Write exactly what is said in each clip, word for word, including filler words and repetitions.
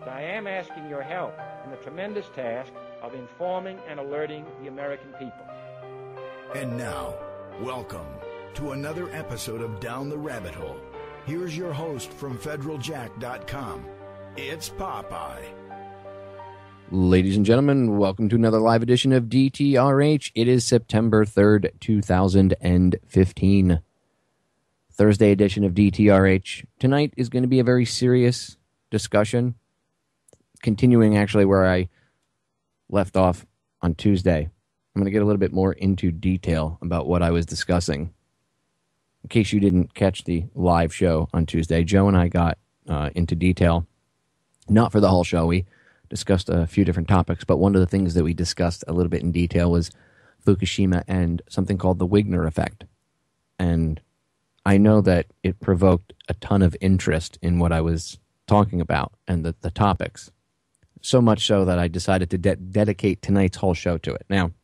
but I am asking your help in the tremendous task of informing and alerting the American people. And now, welcome to another episode of Down the Rabbit Hole. Here's your host from Federal Jack dot com. It's Popeye. Ladies and gentlemen, welcome to another live edition of D T R H. It is September third, two thousand fifteen. Thursday edition of D T R H. Tonight is going to be a very serious discussion, continuing actually where I left off on Tuesday. I'm going to get a little bit more into detail about what I was discussing. In case you didn't catch the live show on Tuesday, Joe and I got uh, into detail, not for the whole show. We discussed a few different topics, but one of the things that we discussed a little bit in detail was Fukushima and something called the Wigner Effect. And I know that it provoked a ton of interest in what I was talking about and the, the topics. So much so that I decided to de- dedicate tonight's whole show to it. Now,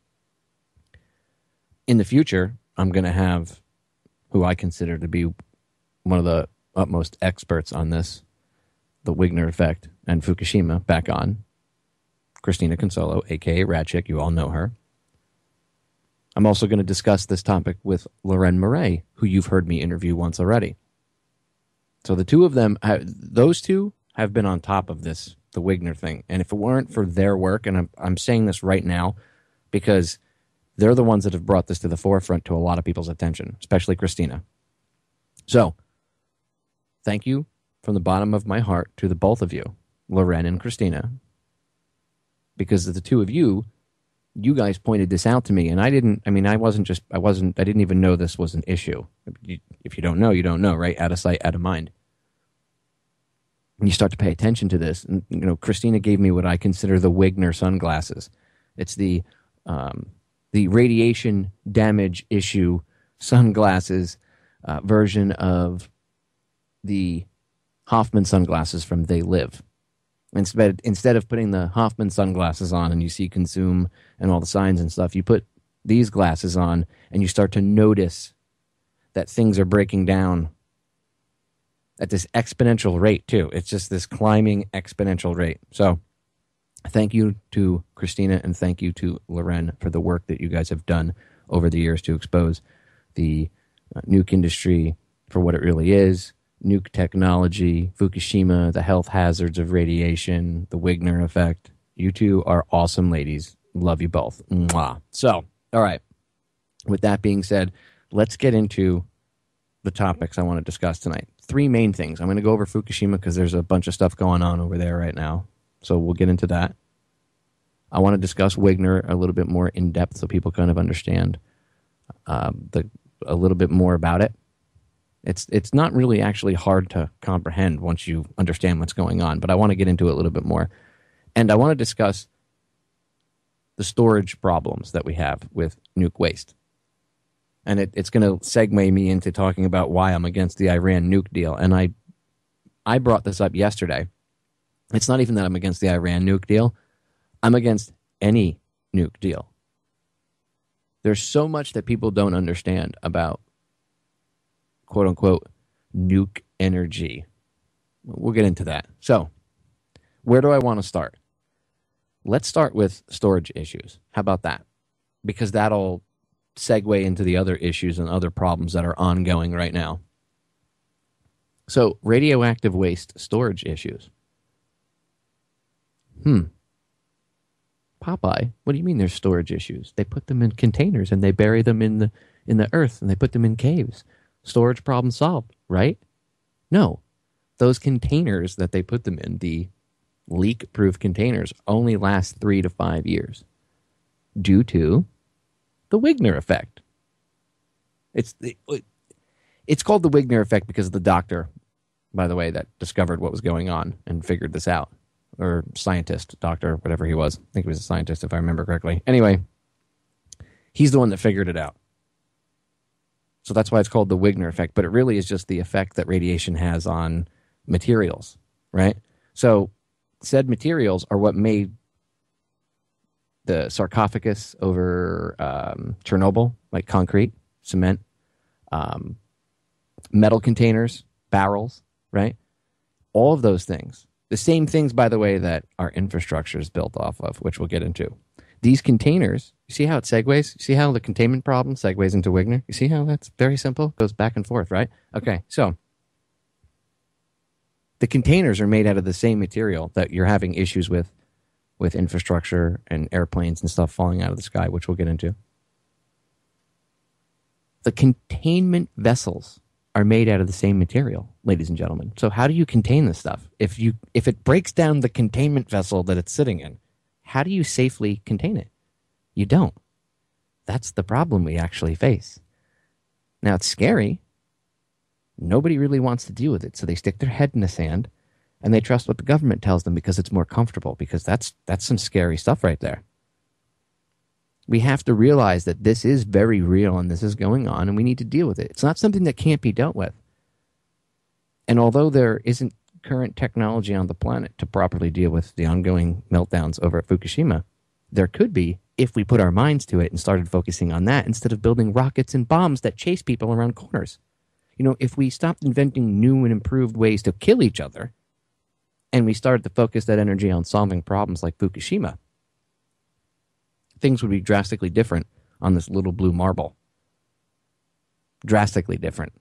in the future, I'm going to have who I consider to be one of the utmost experts on this, the Wigner Effect and Fukushima, back on. Christina Consolo, a k a. RadChick, you all know her. I'm also going to discuss this topic with Loren Murray, who you've heard me interview once already. So the two of them, those two have been on top of this, the Wigner thing. And if it weren't for their work, and I'm, I'm saying this right now because they're the ones that have brought this to the forefront to a lot of people's attention, especially Christina. So, thank you from the bottom of my heart to the both of you, Loren and Christina, because of the two of you, you guys pointed this out to me, and I didn't, I mean, I wasn't just, I wasn't, I didn't even know this was an issue. If you don't know, you don't know, right? Out of sight, out of mind. And you start to pay attention to this, and, you know, Christina gave me what I consider the Wigner sunglasses. It's the, um, the radiation damage issue sunglasses uh, version of the Hoffman sunglasses from They Live. Instead, instead of putting the Hoffman sunglasses on and you see consume and all the signs and stuff, you put these glasses on and you start to notice that things are breaking down at this exponential rate too. It's just this climbing exponential rate. So thank you to Christina and thank you to Loren for the work that you guys have done over the years to expose the uh, nuke industry for what it really is. Nuke technology, Fukushima, the health hazards of radiation, the Wigner Effect. You two are awesome ladies. Love you both. Mwah. So, all right. With that being said, let's get into the topics I want to discuss tonight. Three main things. I'm going to go over Fukushima because there's a bunch of stuff going on over there right now. So we'll get into that. I want to discuss Wigner a little bit more in depth so people kind of understand uh, the a little bit more about it. It's it's not really actually hard to comprehend once you understand what's going on, but I want to get into it a little bit more. And I want to discuss the storage problems that we have with nuke waste. And it, it's going to segue me into talking about why I'm against the Iran nuke deal. And I I brought this up yesterday. It's not even that I'm against the Iran nuke deal. I'm against any nuke deal. There's so much that people don't understand about quote unquote nuke energy. We'll get into that. So, where do I want to start? Let's start with storage issues. How about that? Because that'll segue into the other issues and other problems that are ongoing right now. So, radioactive waste storage issues. Hmm. Popeye, what do you mean there's storage issues? They put them in containers and they bury them in the in the earth and they put them in caves. Storage problem solved, right? No. Those containers that they put them in, the leak-proof containers, only last three to five years due to the Wigner Effect. It's the, it's called the Wigner Effect because of the doctor, by the way, that discovered what was going on and figured this out. Or scientist, doctor, whatever he was. I think he was a scientist, if I remember correctly. Anyway, he's the one that figured it out. So that's why it's called the Wigner Effect. But it really is just the effect that radiation has on materials, right? So said materials are what made the sarcophagus over um, Chernobyl, like concrete, cement, um, metal containers, barrels, right? All of those things The same things, by the way, that our infrastructure is built off of, which we'll get into. These containers, you see how it segues? You see how the containment problem segues into Wigner? You see how that's very simple? Goes back and forth, right? Okay, so the containers are made out of the same material that you're having issues with, with infrastructure and airplanes and stuff falling out of the sky, which we'll get into. The containment vessels are made out of the same material, ladies and gentlemen. So how do you contain this stuff? If you if it breaks down the containment vessel that it's sitting in, how do you safely contain it? You don't. That's the problem we actually face. Now, it's scary. Nobody really wants to deal with it, so they stick their head in the sand, and they trust what the government tells them because it's more comfortable, because that's that's some scary stuff right there. We have to realize that this is very real and this is going on, and we need to deal with it. It's not something that can't be dealt with. And although there isn't current technology on the planet to properly deal with the ongoing meltdowns over at Fukushima, there could be if we put our minds to it and started focusing on that instead of building rockets and bombs that chase people around corners. You know, if we stopped inventing new and improved ways to kill each other and we started to focus that energy on solving problems like Fukushima, things would be drastically different on this little blue marble. Drastically different.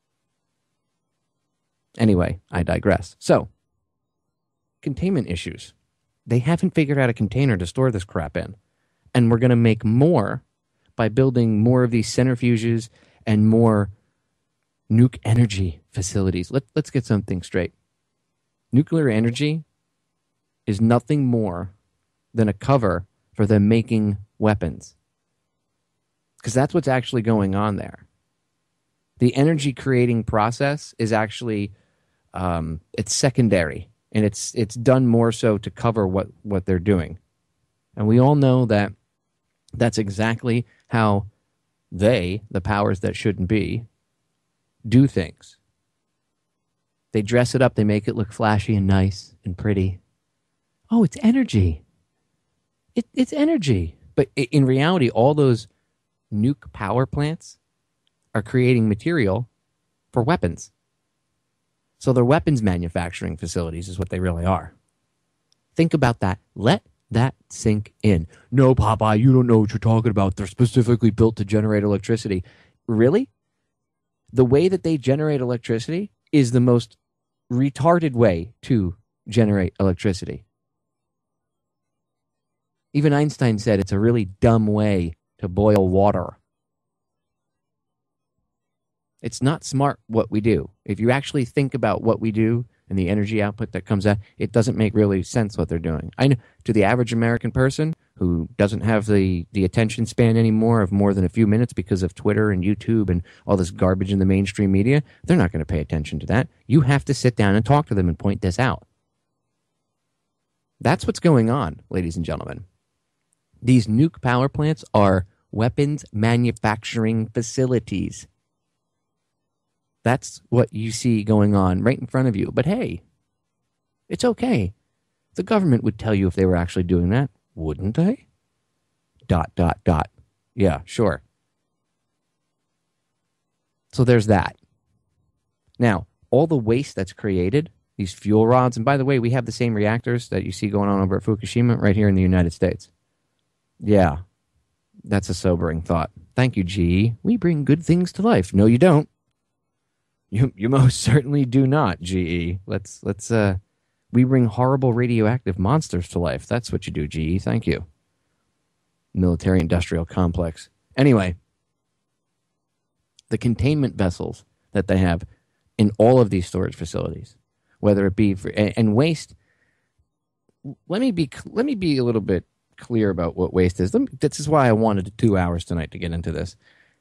Anyway, I digress. So, containment issues. They haven't figured out a container to store this crap in. And we're going to make more by building more of these centrifuges and more nuke energy facilities. Let, let's get something straight. Nuclear energy is nothing more than a cover for them making weapons. Because that's what's actually going on there. The energy creating process is actually, um, it's secondary. And it's it's done more so to cover what, what they're doing. And we all know that that's exactly how they, the powers that shouldn't be, do things. They dress it up, they make it look flashy and nice and pretty. Oh, it's energy. It, it's energy. But in reality, all those nuke power plants are creating material for weapons. So they're weapons manufacturing facilities is what they really are. Think about that. Let that sink in. No, Popeye, you don't know what you're talking about. They're specifically built to generate electricity. Really? The way that they generate electricity is the most retarded way to generate electricity. Even Einstein said it's a really dumb way to boil water. It's not smart what we do. If you actually think about what we do and the energy output that comes out, it doesn't make really sense what they're doing. I know to the average American person who doesn't have the, the attention span anymore of more than a few minutes because of Twitter and YouTube and all this garbage in the mainstream media, they're not going to pay attention to that. You have to sit down and talk to them and point this out. That's what's going on, ladies and gentlemen. These nuke power plants are weapons manufacturing facilities. That's what you see going on right in front of you. But hey, it's okay. The government would tell you if they were actually doing that, wouldn't they? Dot, dot, dot. Yeah, sure. So there's that. Now, all the waste that's created, these fuel rods, and by the way, we have the same reactors that you see going on over at Fukushima right here in the United States. Yeah, that's a sobering thought. Thank you, G E. We bring good things to life. No, you don't. You you most certainly do not, G E. Let's let's uh we bring horrible radioactive monsters to life. That's what you do, G E. Thank you. Military industrial complex. Anyway, the containment vessels that they have in all of these storage facilities, whether it be for and, and waste. Let me be let me be a little bit clear about what waste is. Let me, this is why I wanted two hours tonight to get into this.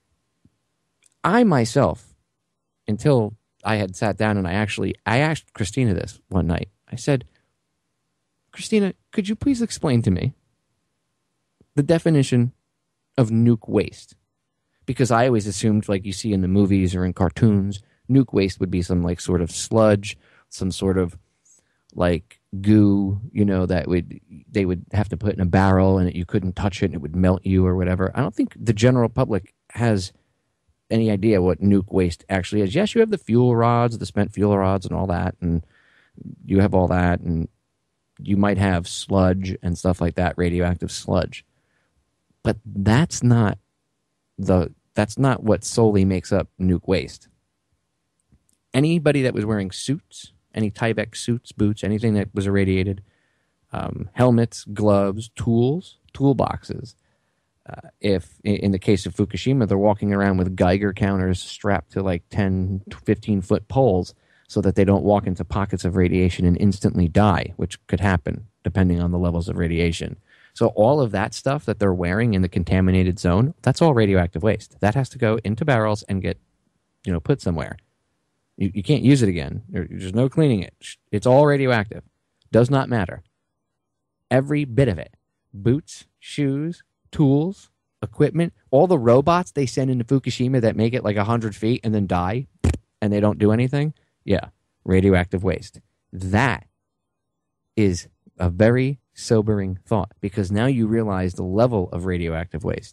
I myself, until I had sat down and I actually, I asked Christina this one night. I said, Christina, could you please explain to me the definition of nuke waste? Because I always assumed, like you see in the movies or in cartoons, nuke waste would be some like sort of sludge, some sort of like goo, you know, that would they would have to put in a barrel and it, you couldn't touch it and it would melt you or whatever. I don't think the general public has any idea what nuke waste actually is. Yes, you have the fuel rods, the spent fuel rods and all that, and you have all that, and you might have sludge and stuff like that, radioactive sludge. But that's not the that's not what solely makes up nuke waste. Anybody that was wearing suits, any Tyvek suits, boots, anything that was irradiated, um, helmets, gloves, tools, toolboxes. Uh, if, in the case of Fukushima, they're walking around with Geiger counters strapped to like ten, fifteen foot poles so that they don't walk into pockets of radiation and instantly die, which could happen depending on the levels of radiation. So all of that stuff that they're wearing in the contaminated zone, that's all radioactive waste. That has to go into barrels and get, you know, put somewhere. You, you can't use it again. There's no cleaning it. It's all radioactive. Does not matter. Every bit of it. Boots, shoes, tools, equipment, all the robots they send into Fukushima that make it like one hundred feet and then die and they don't do anything. Yeah, radioactive waste. That is a very sobering thought, because now you realize the level of radioactive waste.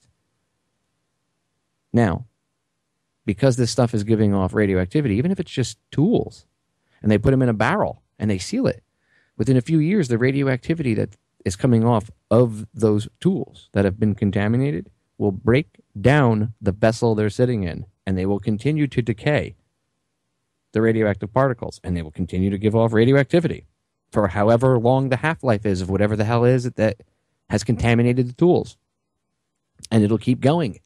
Now, because this stuff is giving off radioactivity, even if it's just tools, and they put them in a barrel and they seal it, within a few years, the radioactivity that is coming off of those tools that have been contaminated will break down the vessel they're sitting in, and they will continue to decay the radioactive particles, and they will continue to give off radioactivity for however long the half-life is of whatever the hell is it that has contaminated the tools. And it'll keep going.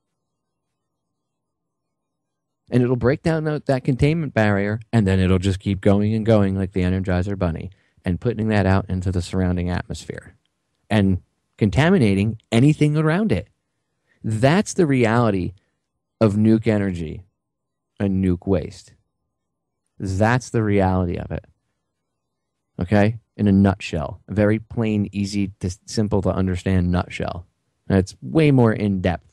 And it'll break down that, that containment barrier, and then it'll just keep going and going like the Energizer Bunny, and putting that out into the surrounding atmosphere and contaminating anything around it. That's the reality of nuke energy and nuke waste. That's the reality of it. Okay? In a nutshell. A very plain, easy, to, simple to understand nutshell. And it's way more in-depth.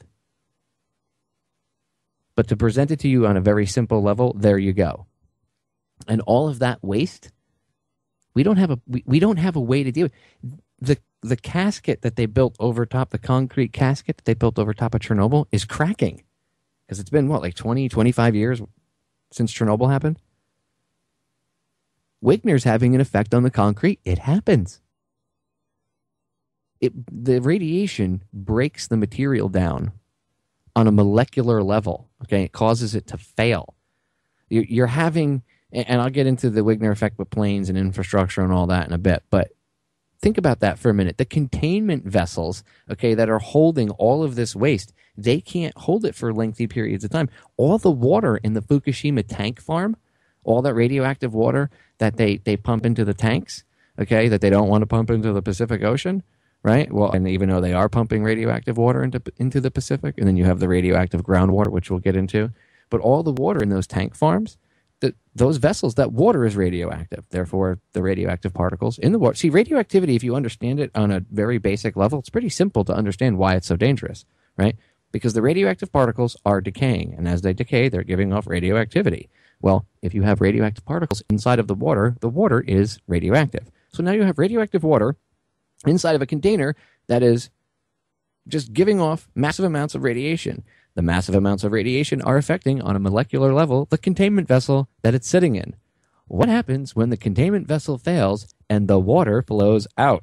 But to present it to you on a very simple level, there you go. And all of that waste, we don't have a we, we don't have a way to deal with the the casket that they built over top, the concrete casket that they built over top of Chernobyl is cracking. Because it's been, what, like twenty, twenty-five years since Chernobyl happened? Wigner's having an effect on the concrete. It happens. It, the radiation breaks the material down on a molecular level. Okay, it causes it to fail. You're, you're having, and I'll get into the Wigner effect with planes and infrastructure and all that in a bit, but think about that for a minute. The containment vessels, okay, that are holding all of this waste, they can't hold it for lengthy periods of time. All the water in the Fukushima tank farm, all that radioactive water that they, they pump into the tanks, okay, that they don't want to pump into the Pacific Ocean, right? Well, and even though they are pumping radioactive water into into the Pacific, and then you have the radioactive groundwater, which we'll get into, but all the water in those tank farms, the, those vessels, that water is radioactive. Therefore, the radioactive particles in the water. See, radioactivity, if you understand it on a very basic level, it's pretty simple to understand why it's so dangerous, right? Because the radioactive particles are decaying, and as they decay, they're giving off radioactivity. Well, if you have radioactive particles inside of the water, the water is radioactive. So now you have radioactive water inside of a container that is just giving off massive amounts of radiation. The massive amounts of radiation are affecting, on a molecular level, the containment vessel that it's sitting in. What happens when the containment vessel fails and the water flows out?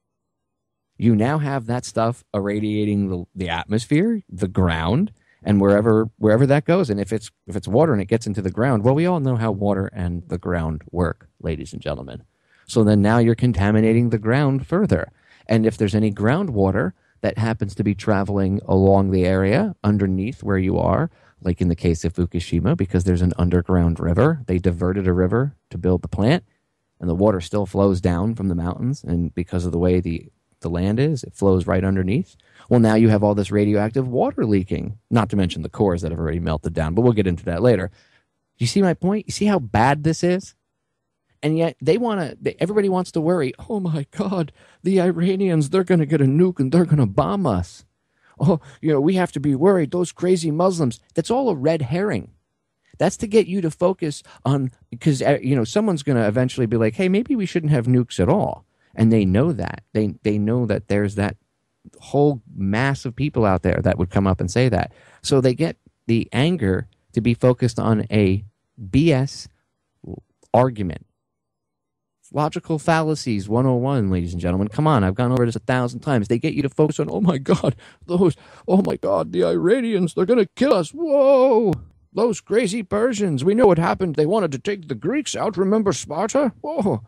You now have that stuff irradiating the, the atmosphere, the ground, and wherever wherever that goes. And if it's if it's water and it gets into the ground, well, we all know how water and the ground work, ladies and gentlemen. So then now you're contaminating the ground further. And if there's any groundwater that happens to be traveling along the area underneath where you are, like in the case of Fukushima, because there's an underground river, they diverted a river to build the plant, and the water still flows down from the mountains, and because of the way the, the land is, it flows right underneath. Well, now you have all this radioactive water leaking, not to mention the cores that have already melted down, but we'll get into that later. You see my point? You see how bad this is? And yet they want to, everybody wants to worry, oh my God, the Iranians, they're going to get a nuke and they're going to bomb us. Oh, you know, we have to be worried, those crazy Muslims. That's all a red herring. That's to get you to focus on, because, you know, someone's going to eventually be like, hey, maybe we shouldn't have nukes at all. And they know that. They, they know that there's that whole mass of people out there that would come up and say that. So they get the anger to be focused on a B S argument. Logical fallacies one oh one, ladies and gentlemen. Come on, I've gone over this a thousand times. They get you to focus on, oh my God, those, oh my God, the Iranians, they're going to kill us. Whoa, those crazy Persians. We know what happened. They wanted to take the Greeks out. Remember Sparta? Whoa.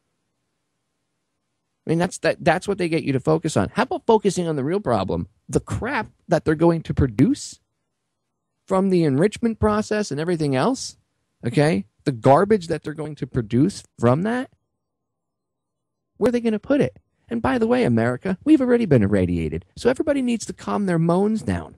I mean, that's that. That's what they get you to focus on. How about focusing on the real problem? The crap that they're going to produce from the enrichment process and everything else, okay? The garbage that they're going to produce from that. Where are they going to put it? And by the way, America, we've already been irradiated, so everybody needs to calm their moans down.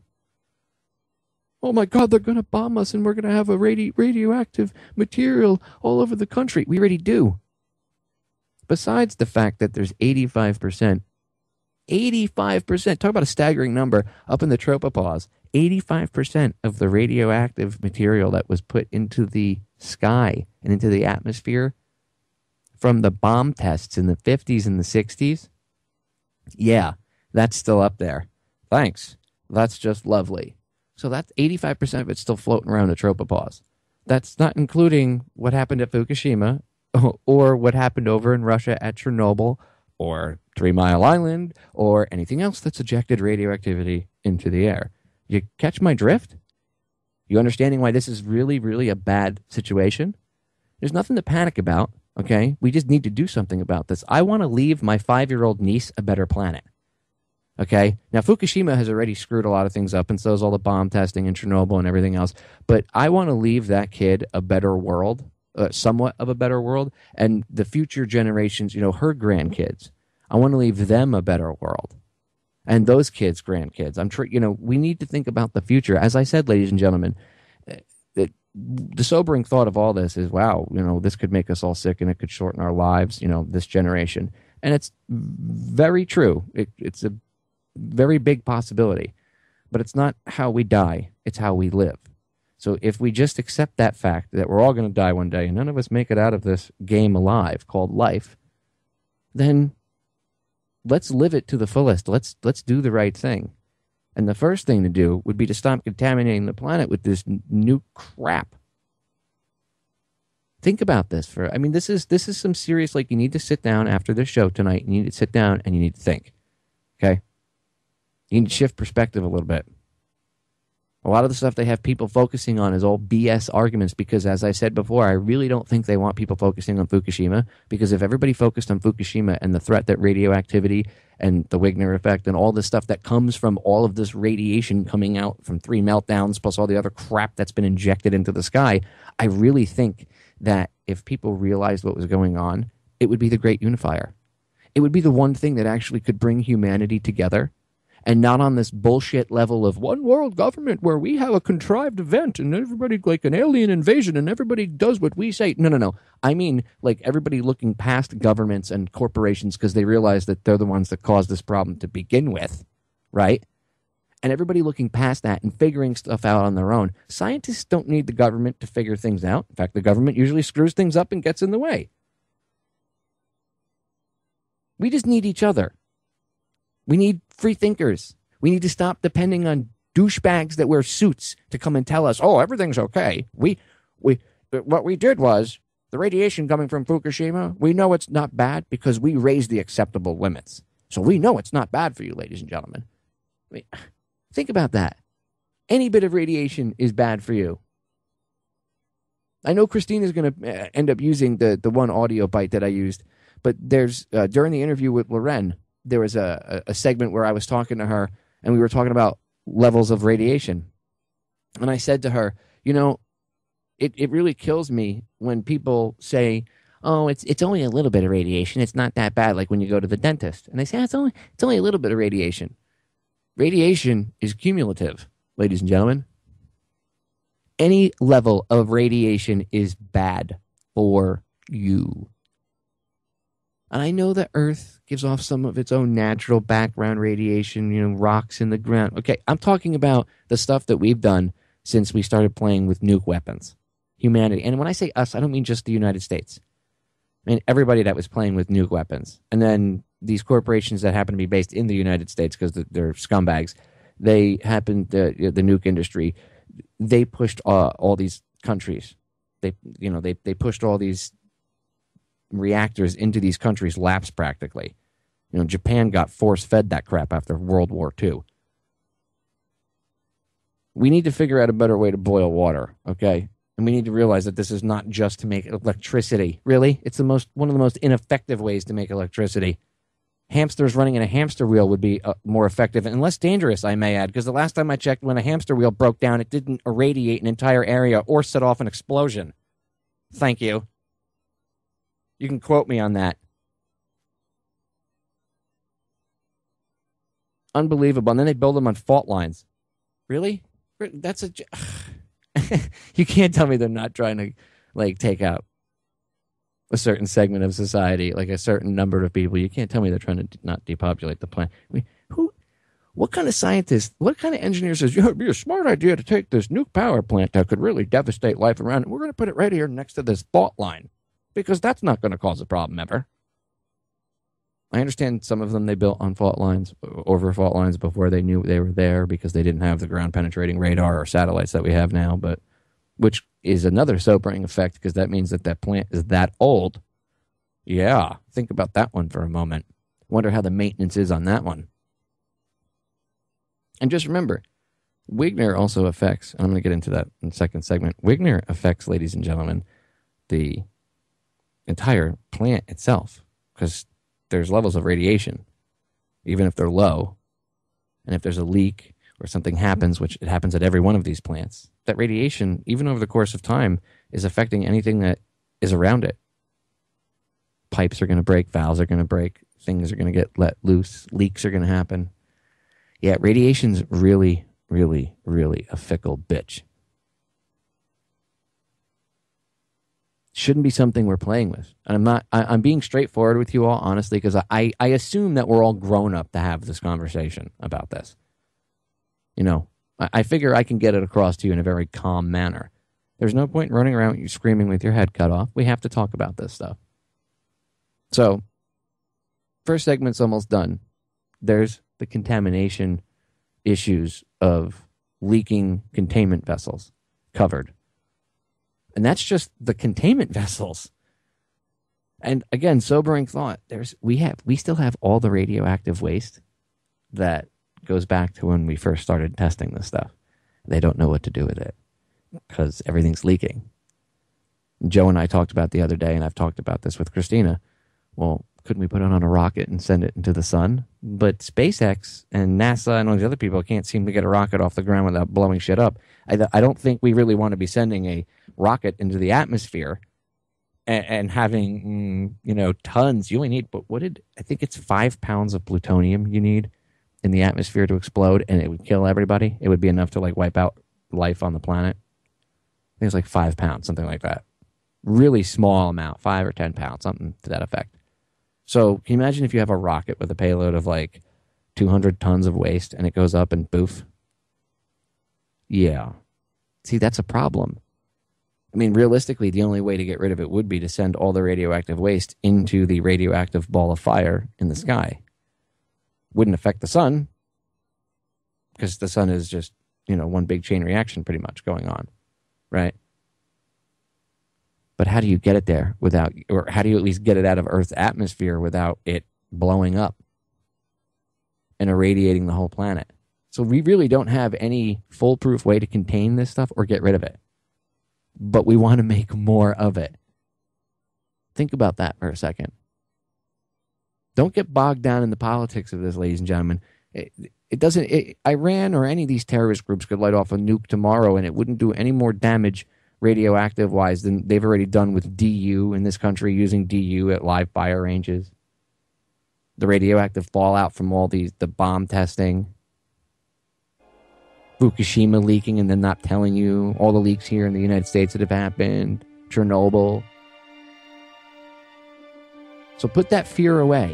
Oh my God, they're going to bomb us and we're going to have a radi- radioactive material all over the country. We already do. Besides the fact that there's eighty-five percent, eighty-five percent, talk about a staggering number, up in the tropopause, eighty-five percent of the radioactive material that was put into the sky and into the atmosphere from the bomb tests in the fifties and the sixties, yeah, that's still up there. Thanks. That's just lovely. So that's eighty-five percent of it's still floating around the tropopause. That's not including what happened at Fukushima or what happened over in Russia at Chernobyl or Three Mile Island or anything else that's ejected radioactivity into the air. You catch my drift? You understanding why this is really, really a bad situation? There's nothing to panic about. Okay, we just need to do something about this. I want to leave my five-year-old niece a better planet. Okay, now Fukushima has already screwed a lot of things up, and so is all the bomb testing in Chernobyl and everything else. But I want to leave that kid a better world, uh, somewhat of a better world, and the future generations, you know, her grandkids. I want to leave them a better world, and those kids' grandkids. I'm sure, you know, we need to think about the future. As I said, ladies and gentlemen, it, the sobering thought of all this is, wow, you know, this could make us all sick and it could shorten our lives, you know, this generation. And it's very true. It, it's a very big possibility. But it's not how we die. It's how we live. So if we just accept that fact that we're all going to die one day and none of us make it out of this game alive called life, then let's live it to the fullest. Let's let's do the right thing. And the first thing to do would be to stop contaminating the planet with this new crap. Think about this. For I mean, this is this is some serious, like, you need to sit down after this show tonight. You need to sit down and you need to think. Okay? You need to shift perspective a little bit. A lot of the stuff they have people focusing on is all B S arguments because, as I said before, I really don't think they want people focusing on Fukushima, because if everybody focused on Fukushima and the threat that radioactivity and the Wigner Effect and all the stuff that comes from all of this radiation coming out from three meltdowns plus all the other crap that's been injected into the sky, I really think that if people realized what was going on, it would be the great unifier. It would be the one thing that actually could bring humanity together. And not on this bullshit level of one world government where we have a contrived event and everybody, like an alien invasion, and everybody does what we say. No, no, no. I mean, like, everybody looking past governments and corporations because they realize that they're the ones that caused this problem to begin with, right? And everybody looking past that and figuring stuff out on their own. Scientists don't need the government to figure things out. In fact, the government usually screws things up and gets in the way. We just need each other. We need free thinkers. We need to stop depending on douchebags that wear suits to come and tell us, oh, everything's okay. We, we, what we did was, the radiation coming from Fukushima, we know it's not bad because we raised the acceptable limits. So we know it's not bad for you, ladies and gentlemen. I mean, think about that. Any bit of radiation is bad for you. I know Christina's going to end up using the, the one audio bite that I used, but there's, uh, during the interview with Loren, there was a, a segment where I was talking to her and we were talking about levels of radiation. And I said to her, you know, it, it really kills me when people say, oh, it's it's only a little bit of radiation. It's not that bad, like when you go to the dentist. And they say, oh, it's only it's only a little bit of radiation. Radiation is cumulative, ladies and gentlemen. Any level of radiation is bad for you. And I know that Earth gives off some of its own natural background radiation, you know, rocks in the ground. Okay, I'm talking about the stuff that we've done since we started playing with nuke weapons. Humanity. And when I say us, I don't mean just the United States. I mean everybody that was playing with nuke weapons. And then these corporations that happen to be based in the United States because they're scumbags, they happen, the, the nuke industry, they pushed uh, all these countries. They, you know, they, they pushed all these reactors into these countries lapse practically. You know, Japan got force-fed that crap after World War Two. We need to figure out a better way to boil water, okay? And we need to realize that this is not just to make electricity. Really? It's the most one of the most ineffective ways to make electricity. Hamsters running in a hamster wheel would be uh, more effective and less dangerous, I may add, because the last time I checked, when a hamster wheel broke down, it didn't irradiate an entire area or set off an explosion. Thank you. You can quote me on that. Unbelievable. And then they build them on fault lines. Really? That's a... You can't tell me they're not trying to, like, take out a certain segment of society, like a certain number of people. You can't tell me they're trying to not depopulate the planet. I mean, who, what kind of scientist, what kind of engineer says, yeah, it'd be a smart idea to take this nuke power plant that could really devastate life around it. We're going to put it right here next to this fault line because that's not going to cause a problem ever. I understand some of them they built on fault lines, over fault lines before they knew they were there because they didn't have the ground penetrating radar or satellites that we have now, but which is another sobering effect because that means that that plant is that old. Yeah, think about that one for a moment. Wonder how the maintenance is on that one. And just remember, Wigner also affects, and I'm going to get into that in the second segment, Wigner affects, ladies and gentlemen, the entire plant itself because there's levels of radiation, even if they're low. And if there's a leak or something happens, which it happens at every one of these plants, that radiation, even over the course of time, is affecting anything that is around it. Pipes are going to break, valves are going to break, things are going to get let loose, leaks are going to happen. Yeah, radiation's really, really, really a fickle bitch. Shouldn't be something we're playing with. And I'm not, I, I'm being straightforward with you all, honestly, because I, I assume that we're all grown up to have this conversation about this. You know, I, I figure I can get it across to you in a very calm manner. There's no point in running around you screaming with your head cut off. We have to talk about this stuff. So, first segment's almost done. There's the contamination issues of leaking containment vessels covered. And that's just the containment vessels. And again, sobering thought. There's we have we still have all the radioactive waste that goes back to when we first started testing this stuff. They don't know what to do with it because everything's leaking. Joe and I talked about the other day, and I've talked about this with Christina. Well, couldn't we put it on a rocket and send it into the sun? But SpaceX and NASA and all these other people can't seem to get a rocket off the ground without blowing shit up. I, I don't think we really want to be sending a rocket into the atmosphere and, and having, mm, you know, tons. You only need, but what did, I think it's five pounds of plutonium you need in the atmosphere to explode, and it would kill everybody. It would be enough to, like, wipe out life on the planet. I think it's like five pounds, something like that. Really small amount, five or ten pounds, something to that effect. So can you imagine if you have a rocket with a payload of like two hundred tons of waste and it goes up and boof? Yeah. See, that's a problem. I mean, realistically, the only way to get rid of it would be to send all the radioactive waste into the radioactive ball of fire in the sky. Wouldn't affect the sun because the sun is just, you know, one big chain reaction pretty much going on, right? But how do you get it there without, or how do you at least get it out of Earth's atmosphere without it blowing up and irradiating the whole planet? So we really don't have any foolproof way to contain this stuff or get rid of it. But we want to make more of it. Think about that for a second. Don't get bogged down in the politics of this, ladies and gentlemen. It, it doesn't, it, Iran or any of these terrorist groups could light off a nuke tomorrow and it wouldn't do any more damage radioactive wise than they've already done with D U in this country, using D U at live fire ranges. The radioactive fallout from all these, the bomb testing, Fukushima leaking and then not telling you, all the leaks here in the United States that have happened, Chernobyl. So put that fear away.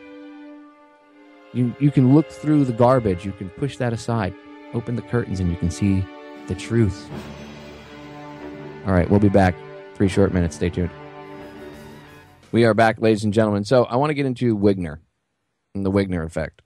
You, you can look through the garbage, you can push that aside, open the curtains and you can see the truth. All right, we'll be back. Three short minutes. Stay tuned. We are back, ladies and gentlemen. So I want to get into Wigner and the Wigner Effect.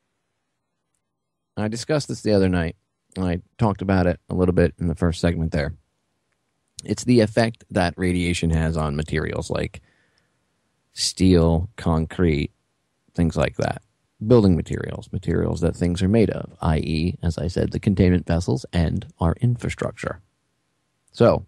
I discussed this the other night. I talked about it a little bit in the first segment there. It's the effect that radiation has on materials like steel, concrete, things like that. Building materials, materials that things are made of, that is, as I said, the containment vessels and our infrastructure. So,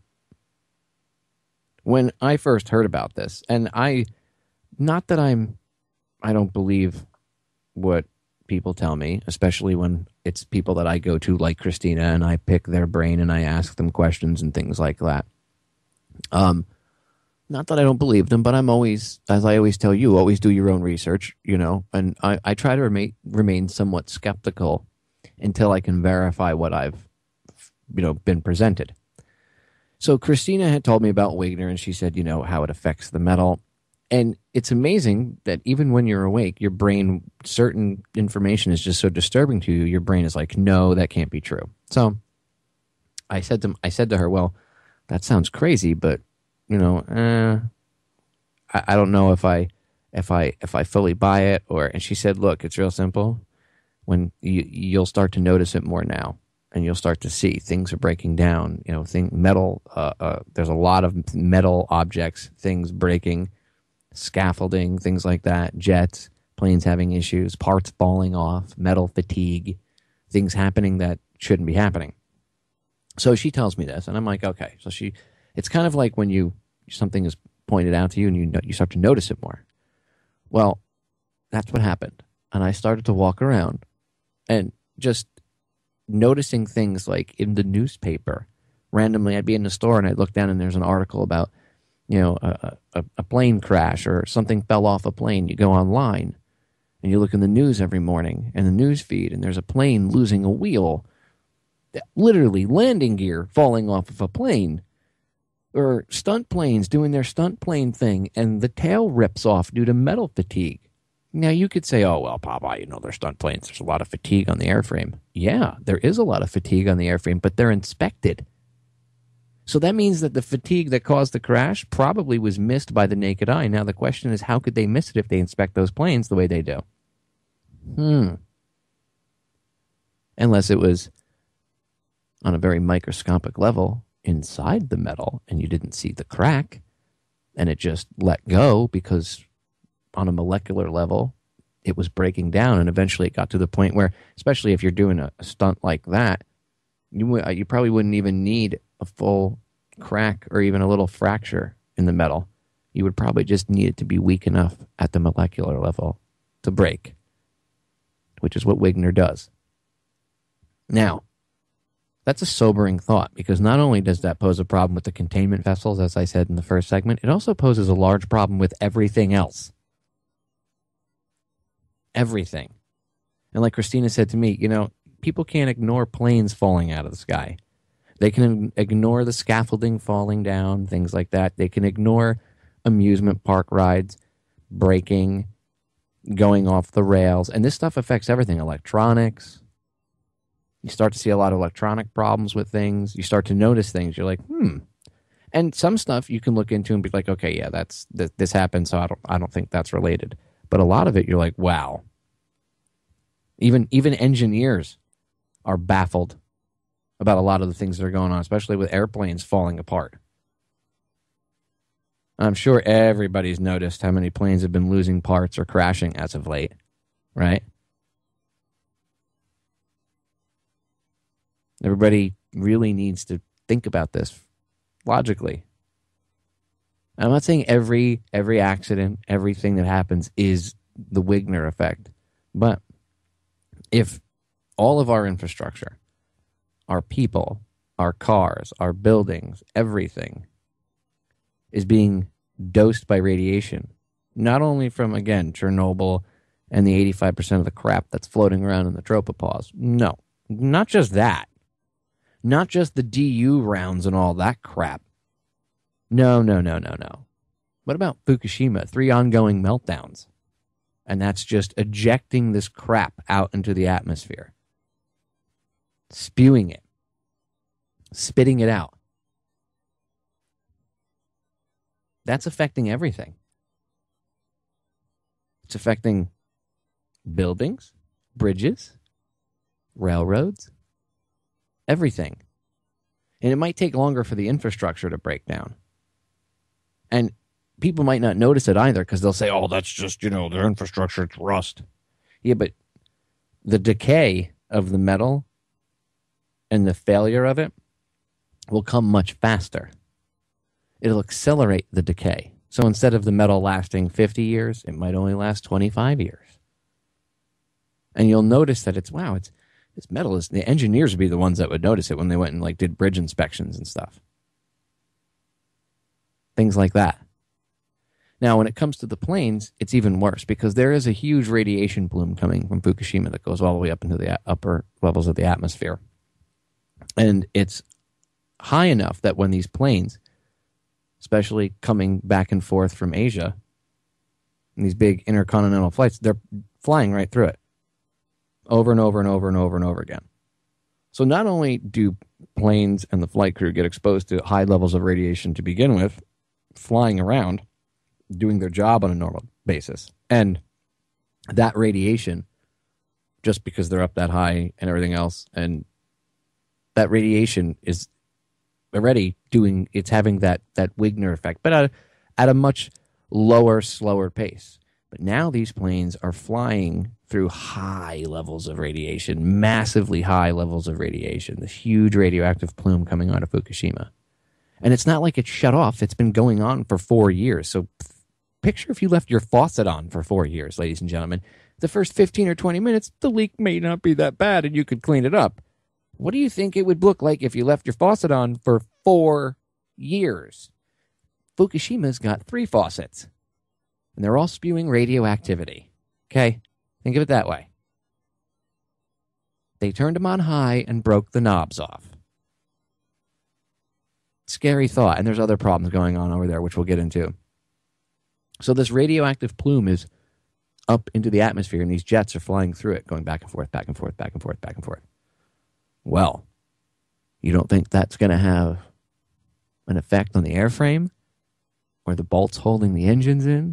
when I first heard about this, and I, not that I'm, I don't believe what people tell me, especially when it's people that I go to like Christina and I pick their brain and I ask them questions and things like that. Um, not that I don't believe them, but I'm always, as I always tell you, always do your own research, you know, and I, I try to remain, remain somewhat skeptical until I can verify what I've, you know, been presented. So Christina had told me about Wigner, and she said, you know, how it affects the metal. And it's amazing that even when you're awake, your brain, certain information is just so disturbing to you, your brain is like, no, that can't be true. So I said to I said to her, well, that sounds crazy, but you know, eh, I, I don't know if I if I if I fully buy it. Or and she said, look, it's real simple. When you you'll start to notice it more now, and you'll start to see things are breaking down. You know, thing metal. Uh, uh, there's a lot of metal objects, things breaking. Scaffolding, things like that, jets, planes having issues, parts falling off, metal fatigue, things happening that shouldn't be happening. So she tells me this, and I'm like, okay. So she, it's kind of like when you something is pointed out to you, and you you start to notice it more. Well, that's what happened, and I started to walk around, and just noticing things like in the newspaper. Randomly, I'd be in the store, and I'd look down, and there's an article about, you know, a, a, a plane crash or something fell off a plane. You go online and you look in the news every morning and the news feed, and there's a plane losing a wheel, literally landing gear falling off of a plane, or stunt planes doing their stunt plane thing and the tail rips off due to metal fatigue. Now you could say, oh, well, Popeye, you know, they're stunt planes. There's a lot of fatigue on the airframe. Yeah, there is a lot of fatigue on the airframe, but they're inspected. So that means that the fatigue that caused the crash probably was missed by the naked eye. Now the question is, how could they miss it if they inspect those planes the way they do? Hmm. Unless it was on a very microscopic level inside the metal and you didn't see the crack and it just let go because on a molecular level it was breaking down, and eventually it got to the point where, especially if you're doing a, a stunt like that, you you probably wouldn't even need a full crack or even a little fracture in the metal. You would probably just need it to be weak enough at the molecular level to break, which is what Wigner does. Now, that's a sobering thought, because not only does that pose a problem with the containment vessels, as I said in the first segment, it also poses a large problem with everything else. Everything. And like Christina said to me, you know, people can't ignore planes falling out of the sky. They can ignore the scaffolding falling down, things like that. They can ignore amusement park rides breaking, going off the rails. And this stuff affects everything. Electronics. You start to see a lot of electronic problems with things. You start to notice things. You're like, hmm. And some stuff you can look into and be like, okay, yeah, that's th- this happened, so I don't I don't think that's related. But a lot of it, you're like, wow. Even even engineers are baffled about a lot of the things that are going on, especially with airplanes falling apart. I'm sure everybody's noticed how many planes have been losing parts or crashing as of late, right? Everybody really needs to think about this logically. I'm not saying every every accident, everything that happens is the Wigner effect, but if all of our infrastructure, our people, our cars, our buildings, everything is being dosed by radiation, not only from, again, Chernobyl and the eighty-five percent of the crap that's floating around in the tropopause. No, not just that. Not just the D U rounds and all that crap. No, no, no, no, no. What about Fukushima? Three ongoing meltdowns. And that's just ejecting this crap out into the atmosphere. Spewing it. Spitting it out. That's affecting everything. It's affecting buildings, bridges, railroads, everything. And it might take longer for the infrastructure to break down. And people might not notice it either because they'll say, oh, that's just, you know, their infrastructure, it's rust. Yeah, but the decay of the metal and the failure of it will come much faster. It'll accelerate the decay. So instead of the metal lasting fifty years, it might only last twenty-five years. And you'll notice that it's, wow, it's this metal is, the engineers would be the ones that would notice it when they went and like did bridge inspections and stuff. Things like that. Now, when it comes to the planes, it's even worse because there is a huge radiation plume coming from Fukushima that goes all the way up into the upper levels of the atmosphere. And it's high enough that when these planes, especially coming back and forth from Asia, in these big intercontinental flights, they're flying right through it over and over and over and over and over again. So not only do planes and the flight crew get exposed to high levels of radiation to begin with, flying around, doing their job on a normal basis, and that radiation, just because they're up that high and everything else, and that radiation is already doing, it's having that that Wigner effect, but at a, at a much lower, slower pace. But now these planes are flying through high levels of radiation, massively high levels of radiation, this huge radioactive plume coming out of Fukushima. And it's not like it's shut off. It's been going on for four years. So picture if you left your faucet on for four years, ladies and gentlemen. The first fifteen or twenty minutes, the leak may not be that bad and you could clean it up. What do you think it would look like if you left your faucet on for four years? Fukushima's got three faucets, and they're all spewing radioactivity. Okay? Think of it that way. They turned them on high and broke the knobs off. Scary thought, and there's other problems going on over there, which we'll get into. So this radioactive plume is up into the atmosphere, and these jets are flying through it, going back and forth, back and forth, back and forth, back and forth. Well, you don't think that's going to have an effect on the airframe or the bolts holding the engines in?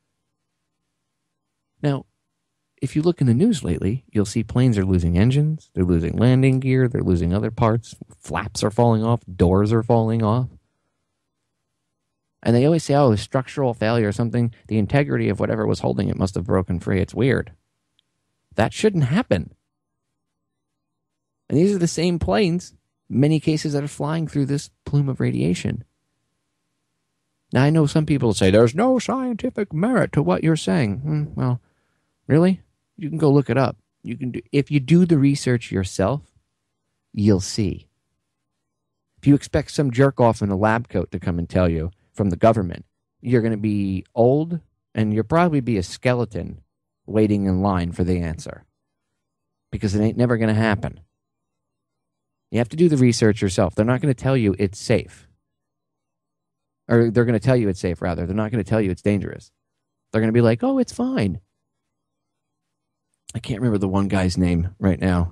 Now, if you look in the news lately, you'll see planes are losing engines, they're losing landing gear, they're losing other parts, flaps are falling off, doors are falling off. And they always say, oh, the structural failure or something, the integrity of whatever was holding it must have broken free. It's weird. That shouldn't happen. And these are the same planes, many cases, that are flying through this plume of radiation. Now, I know some people say, there's no scientific merit to what you're saying. Hmm, well, really? You can go look it up. You can do, if you do the research yourself, you'll see. If you expect some jerk-off in a lab coat to come and tell you from the government, you're going to be old, and you'll probably be a skeleton waiting in line for the answer. Because it ain't never going to happen. You have to do the research yourself. They're not going to tell you it's safe. Or they're going to tell you it's safe, rather. They're not going to tell you it's dangerous. They're going to be like, oh, it's fine. I can't remember the one guy's name right now.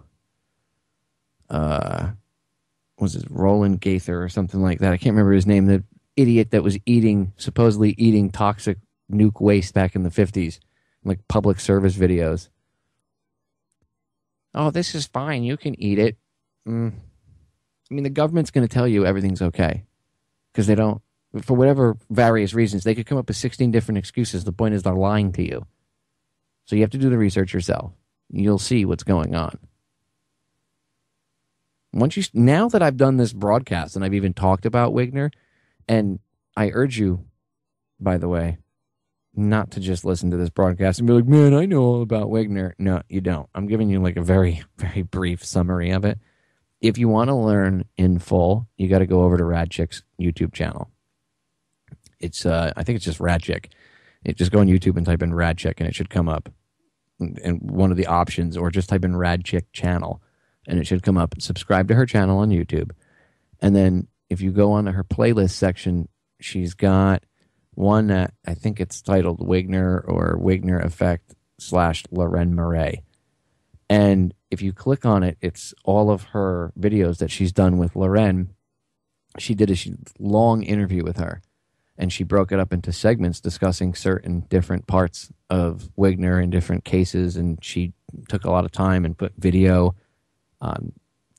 Uh, was it Roland Gaither or something like that? I can't remember his name. The idiot that was eating, supposedly eating toxic nuke waste back in the fifties. Like public service videos. Oh, this is fine. You can eat it. Mm. I mean, the government's going to tell you everything's okay. Because they don't, for whatever various reasons, they could come up with sixteen different excuses. The point is they're lying to you. So you have to do the research yourself. You'll see what's going on. Once you, now that I've done this broadcast and I've even talked about Wigner, and I urge you, by the way, not to just listen to this broadcast and be like, man, I know all about Wigner. No, you don't. I'm giving you like a very, very brief summary of it. If you want to learn in full, you got to go over to RadChick's YouTube channel. It's, uh, I think it's just RadChick. It, just go on YouTube and type in RadChick and it should come up. And one of the options, or just type in RadChick channel and it should come up. Subscribe to her channel on YouTube. And then if you go on to her playlist section, she's got one that I think it's titled Wigner or Wigner Effect slash Loren Murray. And if you click on it, it's all of her videos that she's done with Loren. She did a long interview with her, and she broke it up into segments discussing certain different parts of Wigner in different cases, and she took a lot of time and put video um,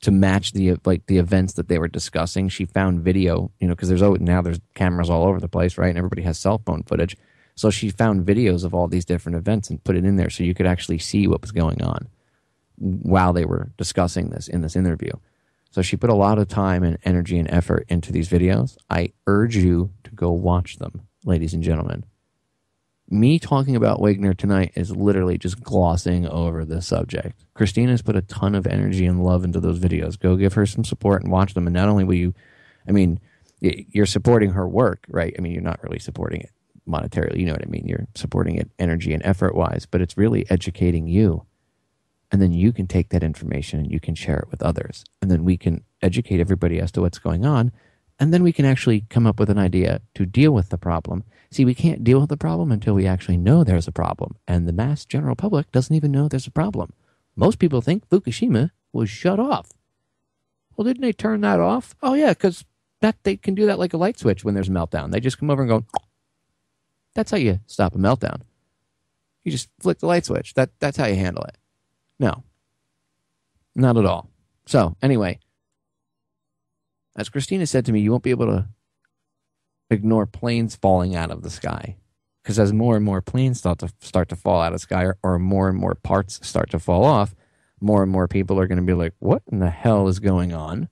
to match the like the events that they were discussing. She found video, you know, because there's always, now there's cameras all over the place, right? And everybody has cell phone footage. So she found videos of all these different events and put it in there so you could actually see what was going on while they were discussing this in this interview. So she put a lot of time and energy and effort into these videos. I urge you to go watch them, ladies and gentlemen. Me talking about Wigner tonight is literally just glossing over the subject. Christina's put a ton of energy and love into those videos. Go give her some support and watch them. And not only will you, I mean, you're supporting her work, right? I mean, you're not really supporting it monetarily, you know what I mean? You're supporting it energy and effort-wise, but it's really educating you. And then you can take that information and you can share it with others. And then we can educate everybody as to what's going on. And then we can actually come up with an idea to deal with the problem. See, we can't deal with the problem until we actually know there's a problem. And the mass general public doesn't even know there's a problem. Most people think Fukushima was shut off. Well, didn't they turn that off? Oh, yeah, because that they can do that like a light switch when there's a meltdown. They just come over and go, that's how you stop a meltdown. You just flick the light switch. That That's how you handle it. No, not at all. So, anyway, as Christina said to me, you won't be able to ignore planes falling out of the sky. Because as more and more planes start to start to fall out of the sky, or, or more and more parts start to fall off, more and more people are going to be like, what in the hell is going on?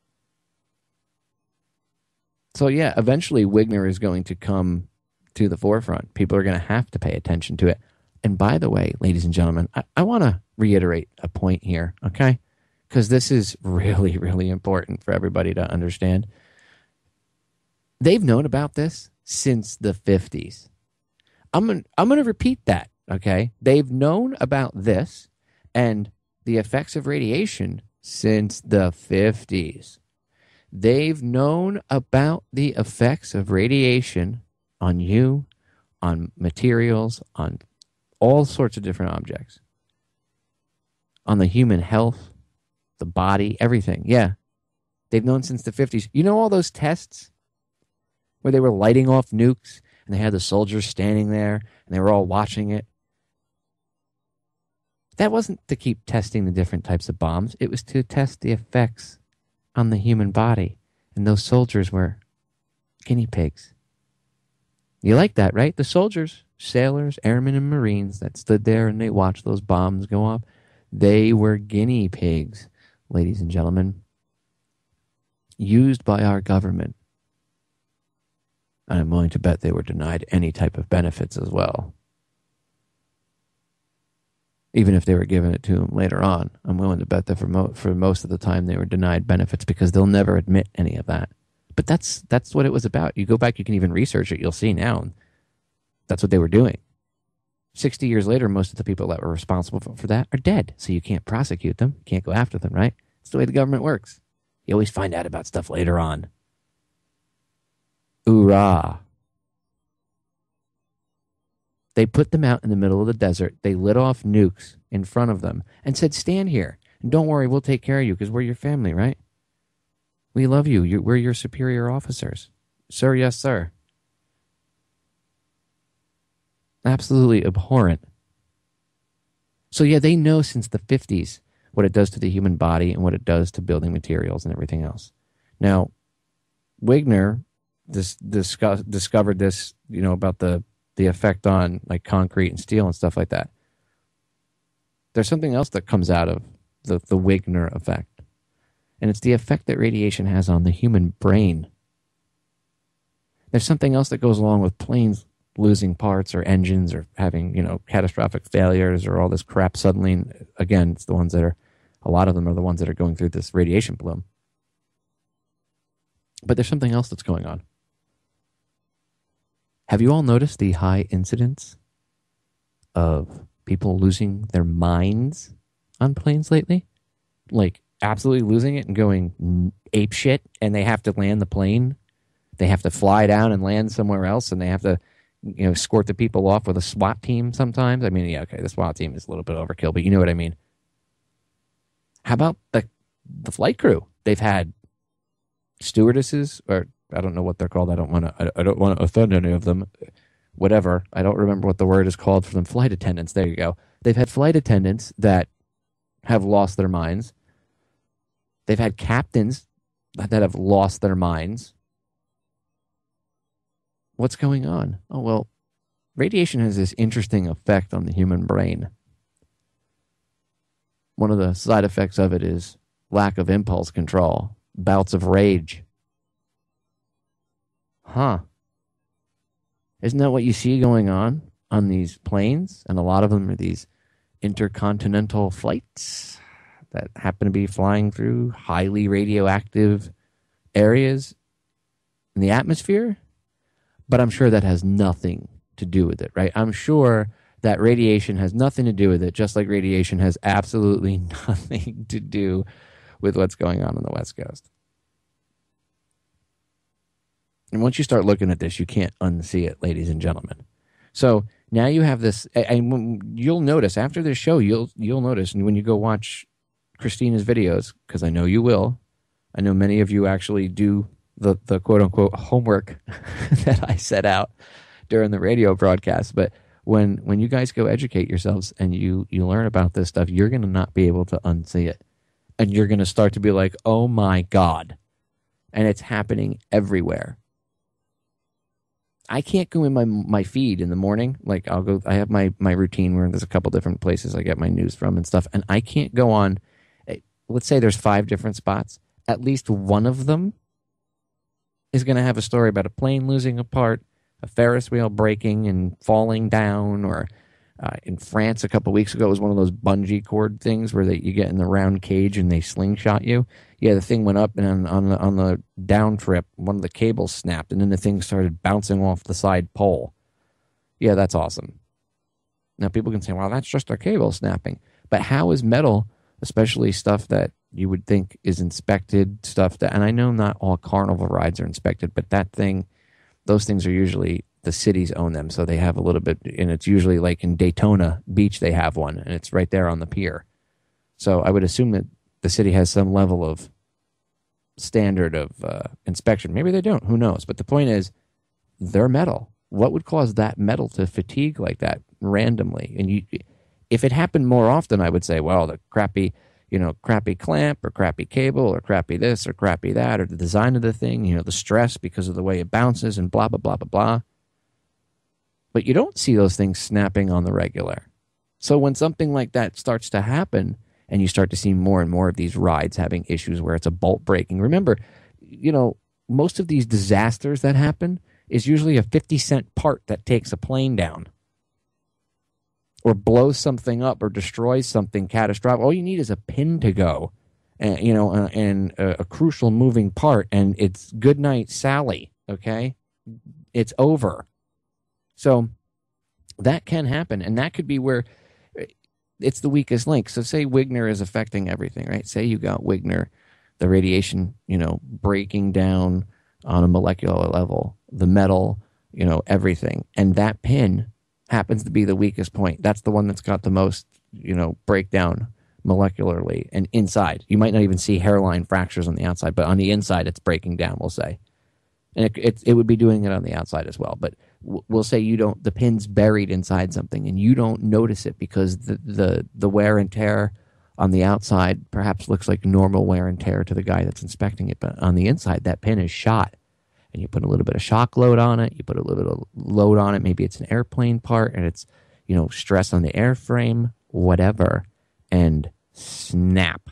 So, yeah, eventually Wigner is going to come to the forefront. People are going to have to pay attention to it. And by the way, ladies and gentlemen, I, I want to reiterate a point here, okay? Because this is really, really important for everybody to understand. They've known about this since the fifties. I'm gonna, I'm going to repeat that, okay? They've known about this and the effects of radiation since the fifties. They've known about the effects of radiation on you, on materials, on all sorts of different objects. On the human health, the body, everything. Yeah. They've known since the fifties. You know all those tests where they were lighting off nukes and they had the soldiers standing there and they were all watching it? That wasn't to keep testing the different types of bombs. It was to test the effects on the human body. And those soldiers were guinea pigs. You like that, right? The soldiers, sailors, airmen, and Marines that stood there and they watched those bombs go off, they were guinea pigs, ladies and gentlemen, used by our government. And I'm willing to bet they were denied any type of benefits as well. Even if they were given it to them later on, I'm willing to bet that for, mo- for most of the time they were denied benefits because they'll never admit any of that. But that's that's what it was about. You go back, you can even research it. You'll see now. That's what they were doing. sixty years later, most of the people that were responsible for, for that are dead. So you can't prosecute them. Can't go after them, right? It's the way the government works. You always find out about stuff later on. Hoorah. They put them out in the middle of the desert. They lit off nukes in front of them and said, stand here. And don't worry, we'll take care of you because we're your family, right? We love you. You're, we're your superior officers. Sir, yes, sir. Absolutely abhorrent. So, yeah, they know since the fifties what it does to the human body and what it does to building materials and everything else. Now, Wigner dis- discuss- discovered this, you know, about the, the effect on, like, concrete and steel and stuff like that. There's something else that comes out of the, the Wigner effect. And it's the effect that radiation has on the human brain. There's something else that goes along with planes losing parts or engines or having, you know, catastrophic failures or all this crap suddenly. Again, it's the ones that are, a lot of them are the ones that are going through this radiation plume. But there's something else that's going on. Have you all noticed the high incidence of people losing their minds on planes lately? Like, absolutely losing it and going ape shit, and they have to land the plane. They have to fly down and land somewhere else, and they have to, you know, escort the people off with a SWAT team sometimes. I mean, yeah, okay, the SWAT team is a little bit overkill, but you know what I mean. How about the the flight crew? They've had stewardesses, or I don't know what they're called. I don't want to. I, I don't want to offend any of them. Whatever. I don't remember what the word is called for them. Flight attendants. There you go. They've had flight attendants that have lost their minds. They've had captains that have lost their minds. What's going on? Oh, well, radiation has this interesting effect on the human brain. One of the side effects of it is lack of impulse control, bouts of rage. Huh. Isn't that what you see going on on these planes? And a lot of them are these intercontinental flights that happen to be flying through highly radioactive areas in the atmosphere. But I'm sure that has nothing to do with it, right? I'm sure that radiation has nothing to do with it, just like radiation has absolutely nothing to do with what's going on on the West Coast. And once you start looking at this, you can't unsee it, ladies and gentlemen. So now you have this, and you'll notice after this show, you'll you'll notice, and when you go watch Christina's videos, because I know you will, I know many of you actually do the, the quote-unquote homework that I set out during the radio broadcast. But when when you guys go educate yourselves and you, you learn about this stuff, you're going to not be able to unsee it. And you're going to start to be like, oh my God. And it's happening everywhere. I can't go in my my feed in the morning. Like I'll go, I have my, my routine where there's a couple different places I get my news from and stuff. And I can't go on, let's say there's five different spots. At least one of them is going to have a story about a plane losing a part, a Ferris wheel breaking and falling down, or uh, in France a couple weeks ago, it was one of those bungee cord things where they, you get in the round cage and they slingshot you. Yeah, the thing went up, and on, on the on the down trip, one of the cables snapped, and then the thing started bouncing off the side pole. Yeah, that's awesome. Now, people can say, well, that's just a cable snapping. But how is metal, especially stuff that you would think is inspected, stuff that, and I know not all carnival rides are inspected, but that thing, those things are usually, the cities own them, so they have a little bit, and it's usually like in Daytona Beach, they have one, and it's right there on the pier. So I would assume that the city has some level of standard of uh, inspection. Maybe they don't. Who knows? But the point is, they're metal. What would cause that metal to fatigue like that randomly? And you, if it happened more often, I would say, well, the crappy, you know, crappy clamp or crappy cable or crappy this or crappy that, or the design of the thing, you know, the stress because of the way it bounces and blah, blah, blah, blah, blah. But you don't see those things snapping on the regular. So when something like that starts to happen, and you start to see more and more of these rides having issues where it's a bolt breaking. Remember, you know, most of these disasters that happen is usually a fifty cent part that takes a plane down or blows something up or destroys something catastrophic. All you need is a pin to go, and, you know, uh, and a, a crucial moving part, and it's good night, Sally, okay? It's over. So that can happen, and that could be where it's the weakest link. So say Wigner is affecting everything, right? Say you got Wigner, the radiation, you know, breaking down on a molecular level, the metal, you know, everything. And that pin happens to be the weakest point. That's the one that's got the most, you know, breakdown molecularly and inside. You might not even see hairline fractures on the outside, but on the inside it's breaking down, we'll say. And it, it, it would be doing it on the outside as well. But we'll say you don't, the pin's buried inside something and you don't notice it because the, the, the wear and tear on the outside perhaps looks like normal wear and tear to the guy that's inspecting it. But on the inside, that pin is shot. And you put a little bit of shock load on it. You put a little bit of load on it. Maybe it's an airplane part and it's, you know, stress on the airframe, whatever. And snap.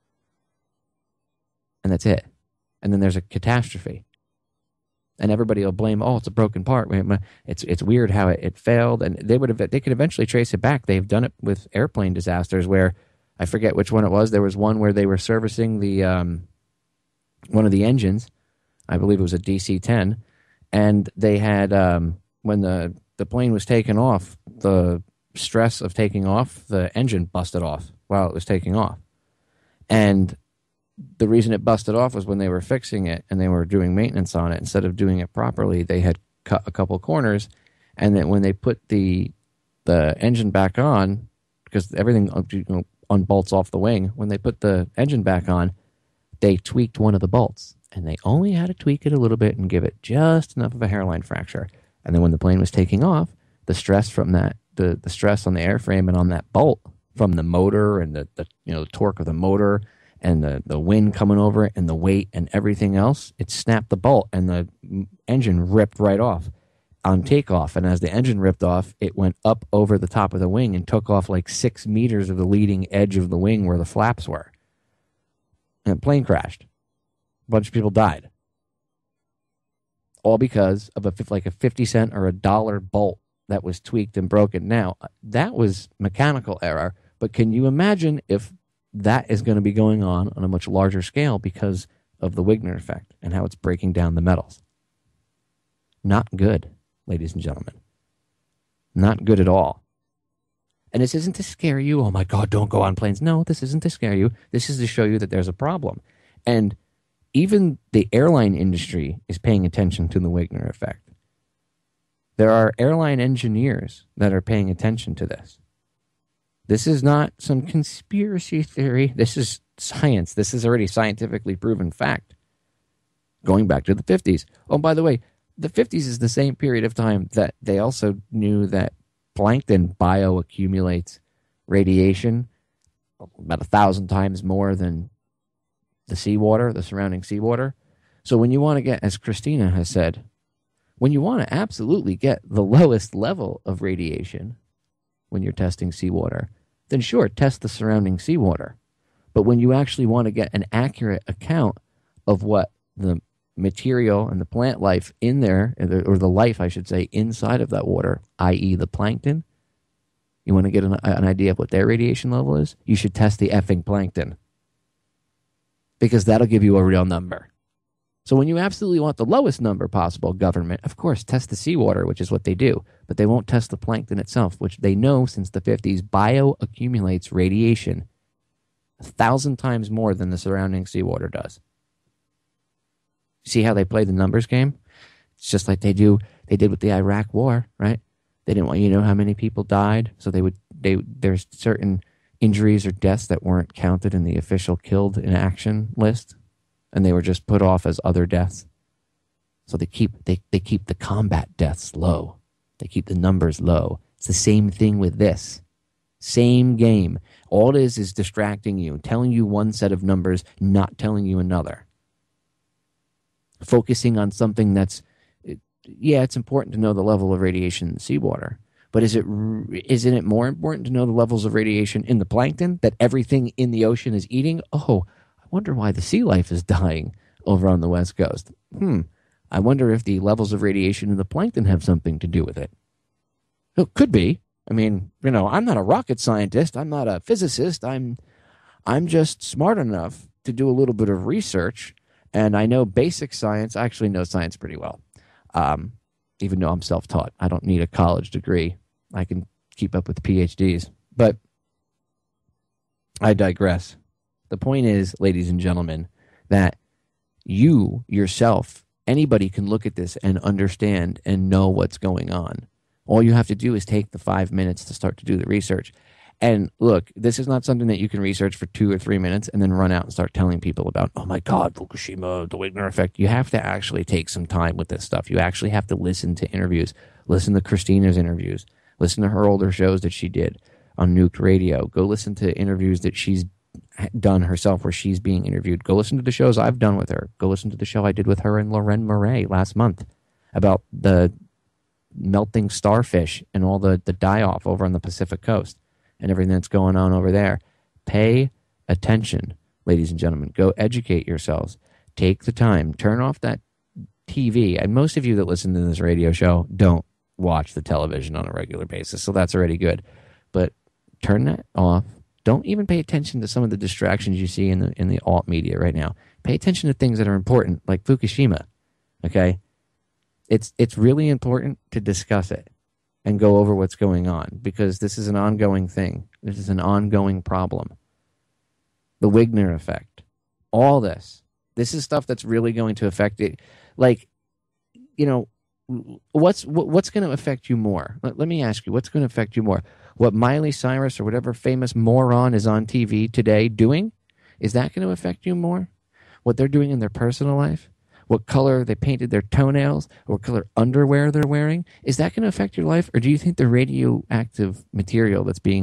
And that's it. And then there's a catastrophe. And everybody will blame, oh, it's a broken part. It's it's weird how it, it failed. And they would have they could eventually trace it back. They've done it with airplane disasters where, I forget which one it was. There was one where they were servicing the um, one of the engines. I believe it was a D C ten. And they had, um, when the, the plane was taken off, the stress of taking off, the engine busted off while it was taking off. And the reason it busted off was when they were fixing it and they were doing maintenance on it, instead of doing it properly, they had cut a couple corners. And then when they put the the engine back on, because everything, you know, unbolts off the wing, when they put the engine back on, they tweaked one of the bolts. And they only had to tweak it a little bit and give it just enough of a hairline fracture. And then when the plane was taking off, the stress from that, the, the stress on the airframe and on that bolt from the motor and the, the you know the torque of the motor and the, the wind coming over it and the weight and everything else, it snapped the bolt and the engine ripped right off on takeoff. And as the engine ripped off, it went up over the top of the wing and took off like six meters of the leading edge of the wing where the flaps were. And the plane crashed. A bunch of people died. All because of a like a fifty cent or a dollar bolt that was tweaked and broken. Now, that was mechanical error, but can you imagine if that is going to be going on on a much larger scale because of the Wigner effect and how it's breaking down the metals? Not good, ladies and gentlemen. Not good at all. And this isn't to scare you. Oh my God, don't go on planes. No, this isn't to scare you. This is to show you that there's a problem. And even the airline industry is paying attention to the Wigner effect. There are airline engineers that are paying attention to this. This is not some conspiracy theory. This is science. This is already scientifically proven fact. Going back to the fifties. Oh, by the way, the fifties is the same period of time that they also knew that plankton bioaccumulates radiation about a thousand times more than the seawater, the surrounding seawater. So when you want to get, as Christina has said, when you want to absolutely get the lowest level of radiation when you're testing seawater, then sure, test the surrounding seawater. But when you actually want to get an accurate account of what the material and the plant life in there, or the life, I should say, inside of that water, that is the plankton, you want to get an, an idea of what their radiation level is, you should test the effing plankton. Because that'll give you a real number. So when you absolutely want the lowest number possible, government, of course, test the seawater, which is what they do. But they won't test the plankton itself, which they know since the fifties bioaccumulates radiation a thousand times more than the surrounding seawater does. See how they play the numbers game? It's just like they do. They did with the Iraq War, right? They didn't want you to know how many people died, so they would. They there's certain injuries or deaths that weren't counted in the official killed in action list, and they were just put off as other deaths. So they keep they, they keep the combat deaths low. They keep the numbers low. It's the same thing with this. Same game. All it is is distracting you, telling you one set of numbers, not telling you another. Focusing on something that's, yeah, it's important to know the level of radiation in the seawater. But is it, isn't it more important to know the levels of radiation in the plankton that everything in the ocean is eating? Oh, I wonder why the sea life is dying over on the West Coast. Hmm. I wonder if the levels of radiation in the plankton have something to do with it. It could be. I mean, you know, I'm not a rocket scientist. I'm not a physicist. I'm, I'm just smart enough to do a little bit of research, and I know basic science. I actually know science pretty well. Um, even though I'm self-taught. I don't need a college degree. I can keep up with P H Ds. But I digress. The point is, ladies and gentlemen, that you yourself, anybody can look at this and understand and know what's going on. All you have to do is take the five minutes to start to do the research. And look, this is not something that you can research for two or three minutes and then run out and start telling people about, oh my God, Fukushima, the Wigner Effect. You have to actually take some time with this stuff. You actually have to listen to interviews, listen to Christina's interviews, listen to her older shows that she did on Nuked Radio. Go listen to interviews that she's done herself where she's being interviewed. Go listen to the shows I've done with her. Go listen to the show I did with her and Lorraine Murray last month about the melting starfish and all the, the die-off over on the Pacific coast and everything that's going on over there. Pay attention, ladies and gentlemen. Go educate yourselves. Take the time. Turn off that T V. And most of you that listen to this radio show don't watch the television on a regular basis, so that's already good. But turn that off. Don't even pay attention to some of the distractions you see in the in the alt media right now. Pay attention to things that are important, like Fukushima. Okay? It's it's really important to discuss it and go over what's going on, because this is an ongoing thing. This is an ongoing problem. The Wigner Effect. All this. This is stuff that's really going to affect it. Like, you know, what's what's going to affect you more? Let, let me ask you, what's going to affect you more? What Miley Cyrus or whatever famous moron is on T V today doing? Is that going to affect you more? What they're doing in their personal life? What color they painted their toenails, or what color underwear they're wearing? Is that going to affect your life? Or do you think the radioactive material that's being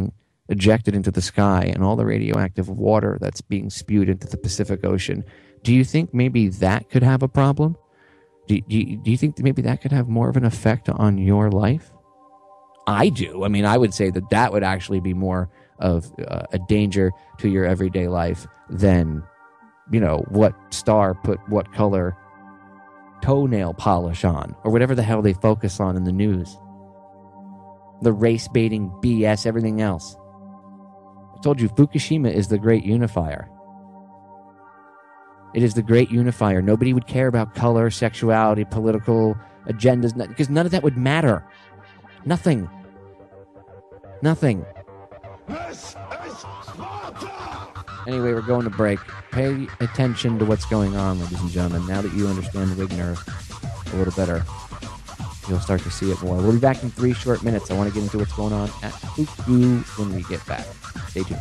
ejected into the sky and all the radioactive water that's being spewed into the Pacific Ocean, do you think maybe that could have a problem? Do, do, you, do you think that maybe that could have more of an effect on your life? I do. I mean, I would say that that would actually be more of uh, a danger to your everyday life than, you know, what star put what color toenail polish on, or whatever the hell they focus on in the news. The race-baiting B S, everything else. I told you, Fukushima is the great unifier. It is the great unifier. Nobody would care about color, sexuality, political agendas, because none of that would matter. Nothing. Nothing. Anyway, we're going to break. Pay attention to what's going on, ladies and gentlemen. Now that you understand Wigner a little better, you'll start to see it more. We'll be back in three short minutes. I want to get into what's going on at Fuku when we get back. Stay tuned.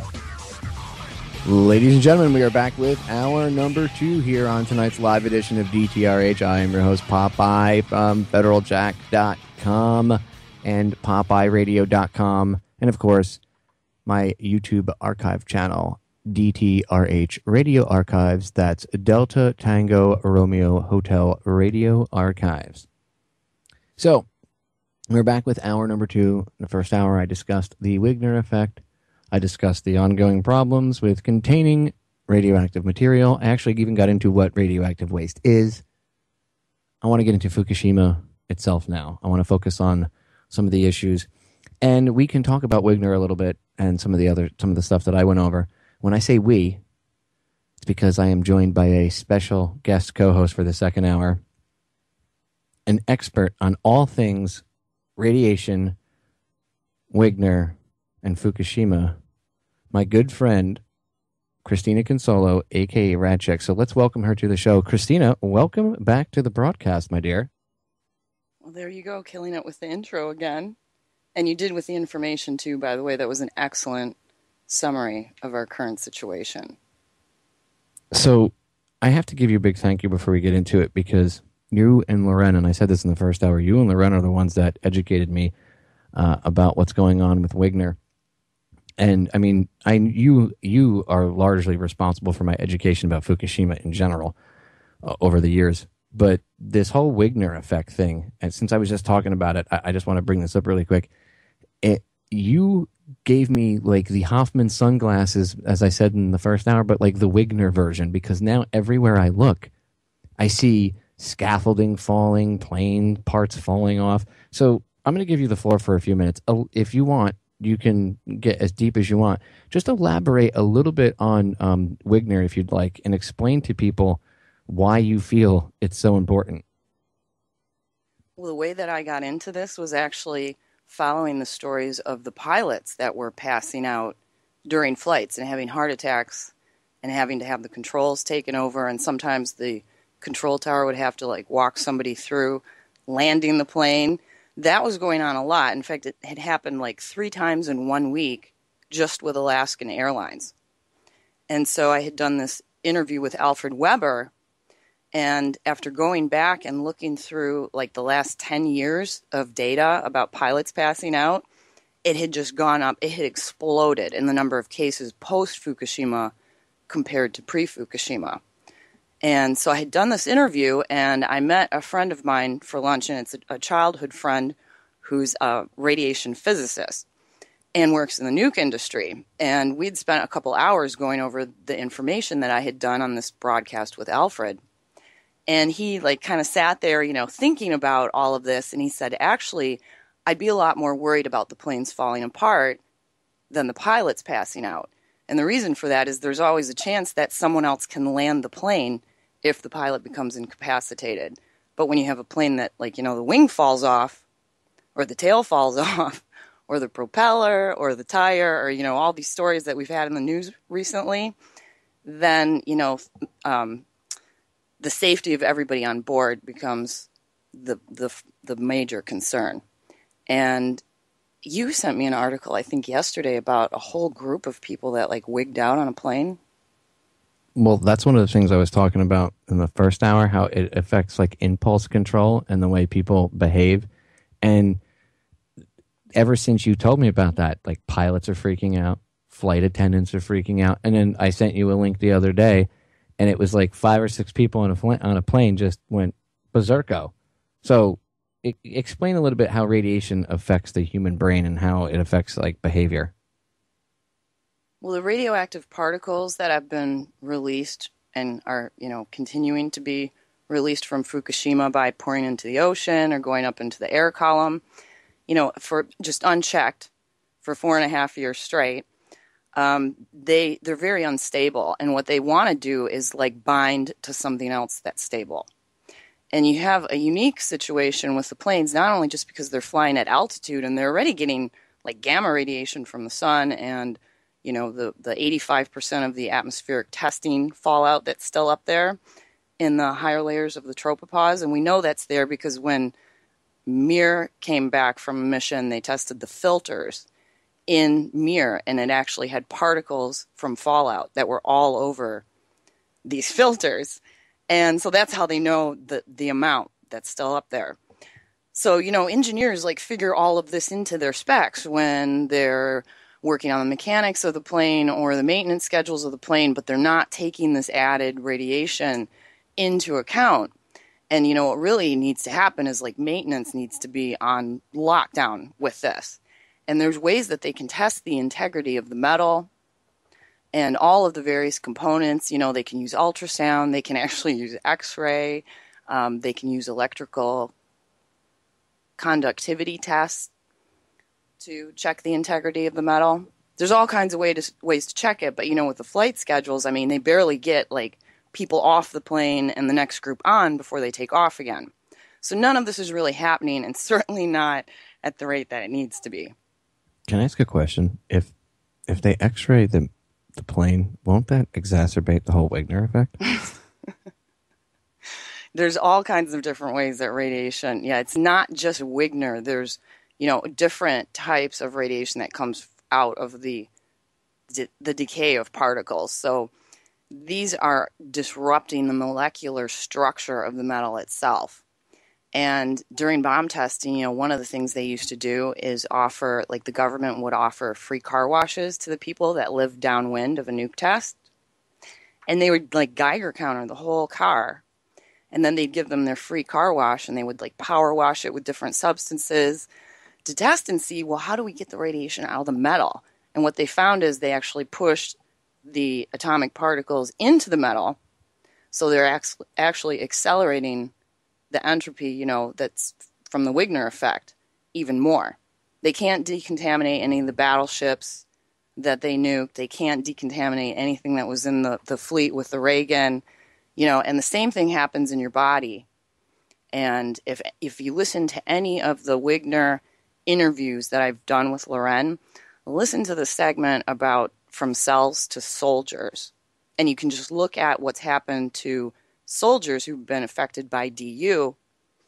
Ladies and gentlemen, we are back with hour number two here on tonight's live edition of D T R H. I am your host, Popeye, from federal jack dot com and popeye radio dot com. And, of course, my YouTube archive channel, D T R H Radio Archives. That's Delta Tango Romeo Hotel Radio Archives. So, we're back with hour number two. In the first hour, I discussed the Wigner Effect. I discussed the ongoing problems with containing radioactive material. I actually even got into what radioactive waste is. I want to get into Fukushima itself now. I want to focus on some of the issues. And we can talk about Wigner a little bit and some of the other some of the stuff that I went over. When I say we, it's because I am joined by a special guest co-host for the second hour, an expert on all things radiation, Wigner, and Fukushima, my good friend, Christina Consolo, a k a. RadChick. So let's welcome her to the show. Christina, welcome back to the broadcast, my dear. Well, there you go, killing it with the intro again. And you did with the information, too, by the way. That was an excellent summary of our current situation. So I have to give you a big thank you before we get into it, because you and Loren, and I said this in the first hour, you and Loren are the ones that educated me uh, about what's going on with Wigner. And I mean, I you you are largely responsible for my education about Fukushima in general uh, over the years. But this whole Wigner Effect thing, and since I was just talking about it, I, I just want to bring this up really quick. It, you gave me like the Hoffman sunglasses, as I said in the first hour, but like the Wigner version, because now everywhere I look, I see scaffolding falling, plane parts falling off. So I'm going to give you the floor for a few minutes. If you want, you can get as deep as you want. Just elaborate a little bit on um, Wigner, if you'd like, and explain to people why you feel it's so important. Well, the way that I got into this was actually following the stories of the pilots that were passing out during flights and having heart attacks and having to have the controls taken over, and sometimes the control tower would have to like walk somebody through landing the plane. That was going on a lot. In fact, it had happened like three times in one week just with Alaskan Airlines. And so I had done this interview with Alfred Weber, and after going back and looking through like the last ten years of data about pilots passing out, it had just gone up. It had exploded in the number of cases post-Fukushima compared to pre-Fukushima. And so I had done this interview, and I met a friend of mine for lunch, and it's a, a childhood friend who's a radiation physicist and works in the nuke industry. And we'd spent a couple hours going over the information that I had done on this broadcast with Alfred. And he like kind of sat there, you know, thinking about all of this, and he said, actually, I'd be a lot more worried about the planes falling apart than the pilots passing out. And the reason for that is there's always a chance that someone else can land the plane if the pilot becomes incapacitated. But when you have a plane that, like, you know, the wing falls off, or the tail falls off, or the propeller, or the tire, or, you know, all these stories that we've had in the news recently, then, you know, um, the safety of everybody on board becomes the the the major concern. And you sent me an article, I think yesterday, about a whole group of people that like wigged out on a plane. Well, that's one of the things I was talking about in the first hour, how it affects like impulse control and the way people behave. And ever since you told me about that, like pilots are freaking out, flight attendants are freaking out, and then I sent you a link the other day, and it was like five or six people on a fl- on a plane just went berserko. So, I- explain a little bit how radiation affects the human brain and how it affects like behavior. Well, the radioactive particles that have been released and are, you know, continuing to be released from Fukushima by pouring into the ocean or going up into the air column, you know, for just unchecked for four and a half years straight, um, they, they're very unstable. And what they want to do is like bind to something else that's stable. And you have a unique situation with the planes, not only just because they're flying at altitude and they're already getting like gamma radiation from the sun and, you know, the, the eighty-five percent of the atmospheric testing fallout that's still up there in the higher layers of the tropopause. And we know that's there because when Mir came back from a mission, they tested the filters in Mir, and it actually had particles from fallout that were all over these filters. And so that's how they know the, the amount that's still up there. So, you know, engineers like figure all of this into their specs when they're working on the mechanics of the plane or the maintenance schedules of the plane, but they're not taking this added radiation into account. And, you know, what really needs to happen is like maintenance needs to be on lockdown with this. And there's ways that they can test the integrity of the metal and all of the various components. You know, they can use ultrasound, they can actually use X-ray, um, they can use electrical conductivity tests to check the integrity of the metal. There's all kinds of way to, ways to check it, but, you know, with the flight schedules, I mean, they barely get, like, people off the plane and the next group on before they take off again. So none of this is really happening, and certainly not at the rate that it needs to be. Can I ask a question? If if they X-ray the the plane, won't that exacerbate the whole Wigner effect? There's all kinds of different ways that radiation, yeah, it's not just Wigner. There's, you know, different types of radiation that comes out of the the decay of particles. So these are disrupting the molecular structure of the metal itself. And during bomb testing, you know, one of the things they used to do is offer, like the government would offer free car washes to the people that lived downwind of a nuke test. And they would like Geiger counter the whole car. And then they'd give them their free car wash and they would like power wash it with different substances to test and see, well, how do we get the radiation out of the metal? And what they found is they actually pushed the atomic particles into the metal. So they're actually accelerating the entropy, you know, that's from the Wigner effect even more. They can't decontaminate any of the battleships that they nuked. They can't decontaminate anything that was in the, the fleet with the Reagan, you know, and the same thing happens in your body. And if if you listen to any of the Wigner interviews that I've done with Loren, listen to the segment about from cells to soldiers. And you can just look at what's happened to soldiers who've been affected by D U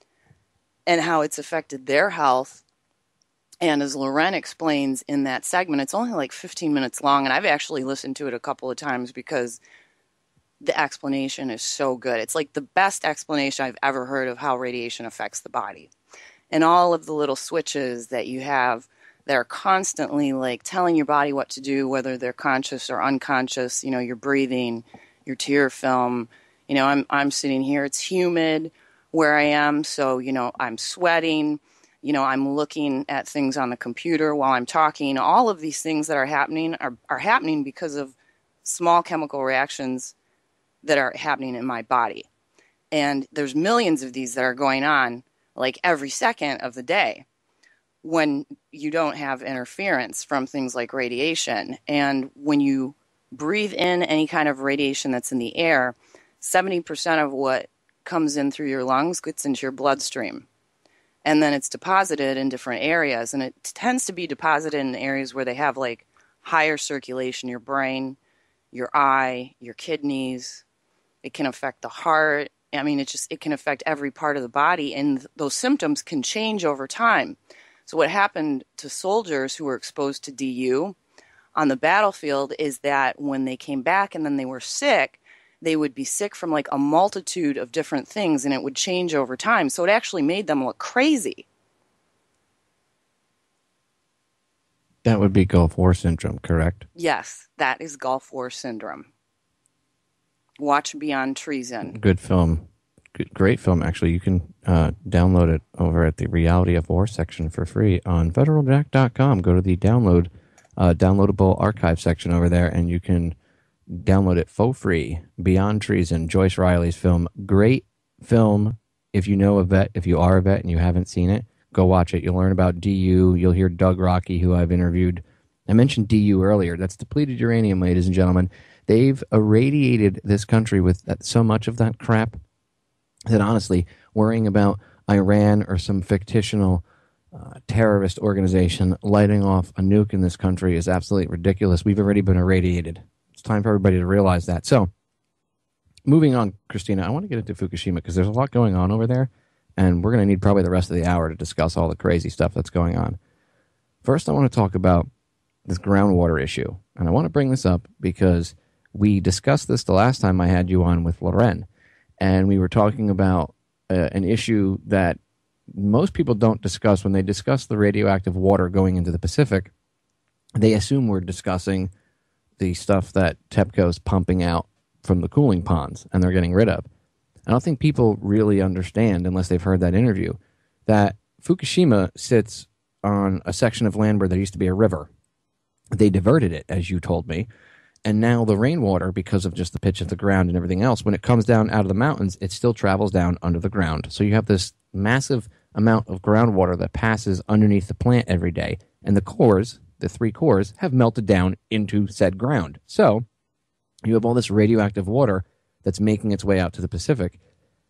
and how it's affected their health. And as Loren explains in that segment, it's only like fifteen minutes long, and I've actually listened to it a couple of times because the explanation is so good. It's like the best explanation I've ever heard of how radiation affects the body. And all of the little switches that you have that are constantly like telling your body what to do, whether they're conscious or unconscious, you know, your breathing, your tear film. You know, I'm I'm sitting here, it's humid where I am, so, you know, I'm sweating. You know, I'm looking at things on the computer while I'm talking. All of these things that are happening are, are happening because of small chemical reactions that are happening in my body. And there's millions of these that are going on like every second of the day when you don't have interference from things like radiation. And when you breathe in any kind of radiation that's in the air, seventy percent of what comes in through your lungs gets into your bloodstream. And then it's deposited in different areas. And it tends to be deposited in areas where they have like higher circulation, your brain, your eye, your kidneys. It can affect the heart. I mean, it just, it can affect every part of the body. And those symptoms can change over time. So what happened to soldiers who were exposed to D U on the battlefield is that when they came back and then they were sick, they would be sick from like a multitude of different things, and it would change over time. So it actually made them look crazy. That would be Gulf War syndrome, correct? Yes, that is Gulf War syndrome. Watch Beyond Treason. Good film. Good, great film, actually. You can uh, download it over at the Reality of War section for free on federal jack dot com. Go to the download, uh, downloadable archive section over there, and you can download it for free. Beyond Treason, Joyce Riley's film. Great film. If you know a vet, if you are a vet and you haven't seen it, go watch it. You'll learn about D U. You'll hear Doug Rocky, who I've interviewed. I mentioned D U earlier. That's depleted uranium, ladies and gentlemen. They've irradiated this country with that, so much of that crap that honestly, worrying about Iran or some fictional uh, terrorist organization lighting off a nuke in this country is absolutely ridiculous. We've already been irradiated. It's time for everybody to realize that. So, moving on, Christina, I want to get into Fukushima because there's a lot going on over there, and we're going to need probably the rest of the hour to discuss all the crazy stuff that's going on. First, I want to talk about this groundwater issue, and I want to bring this up because we discussed this the last time I had you on with Loren, and we were talking about uh, an issue that most people don't discuss when they discuss the radioactive water going into the Pacific. They assume we're discussing the stuff that TEPCO's pumping out from the cooling ponds and they're getting rid of. I don't think people really understand, unless they've heard that interview, that Fukushima sits on a section of land where there used to be a river. They diverted it, as you told me, and now the rainwater, because of just the pitch of the ground and everything else, when it comes down out of the mountains, it still travels down under the ground. So you have this massive amount of groundwater that passes underneath the plant every day, and the cores, the three cores, have melted down into said ground. So you have all this radioactive water that's making its way out to the Pacific.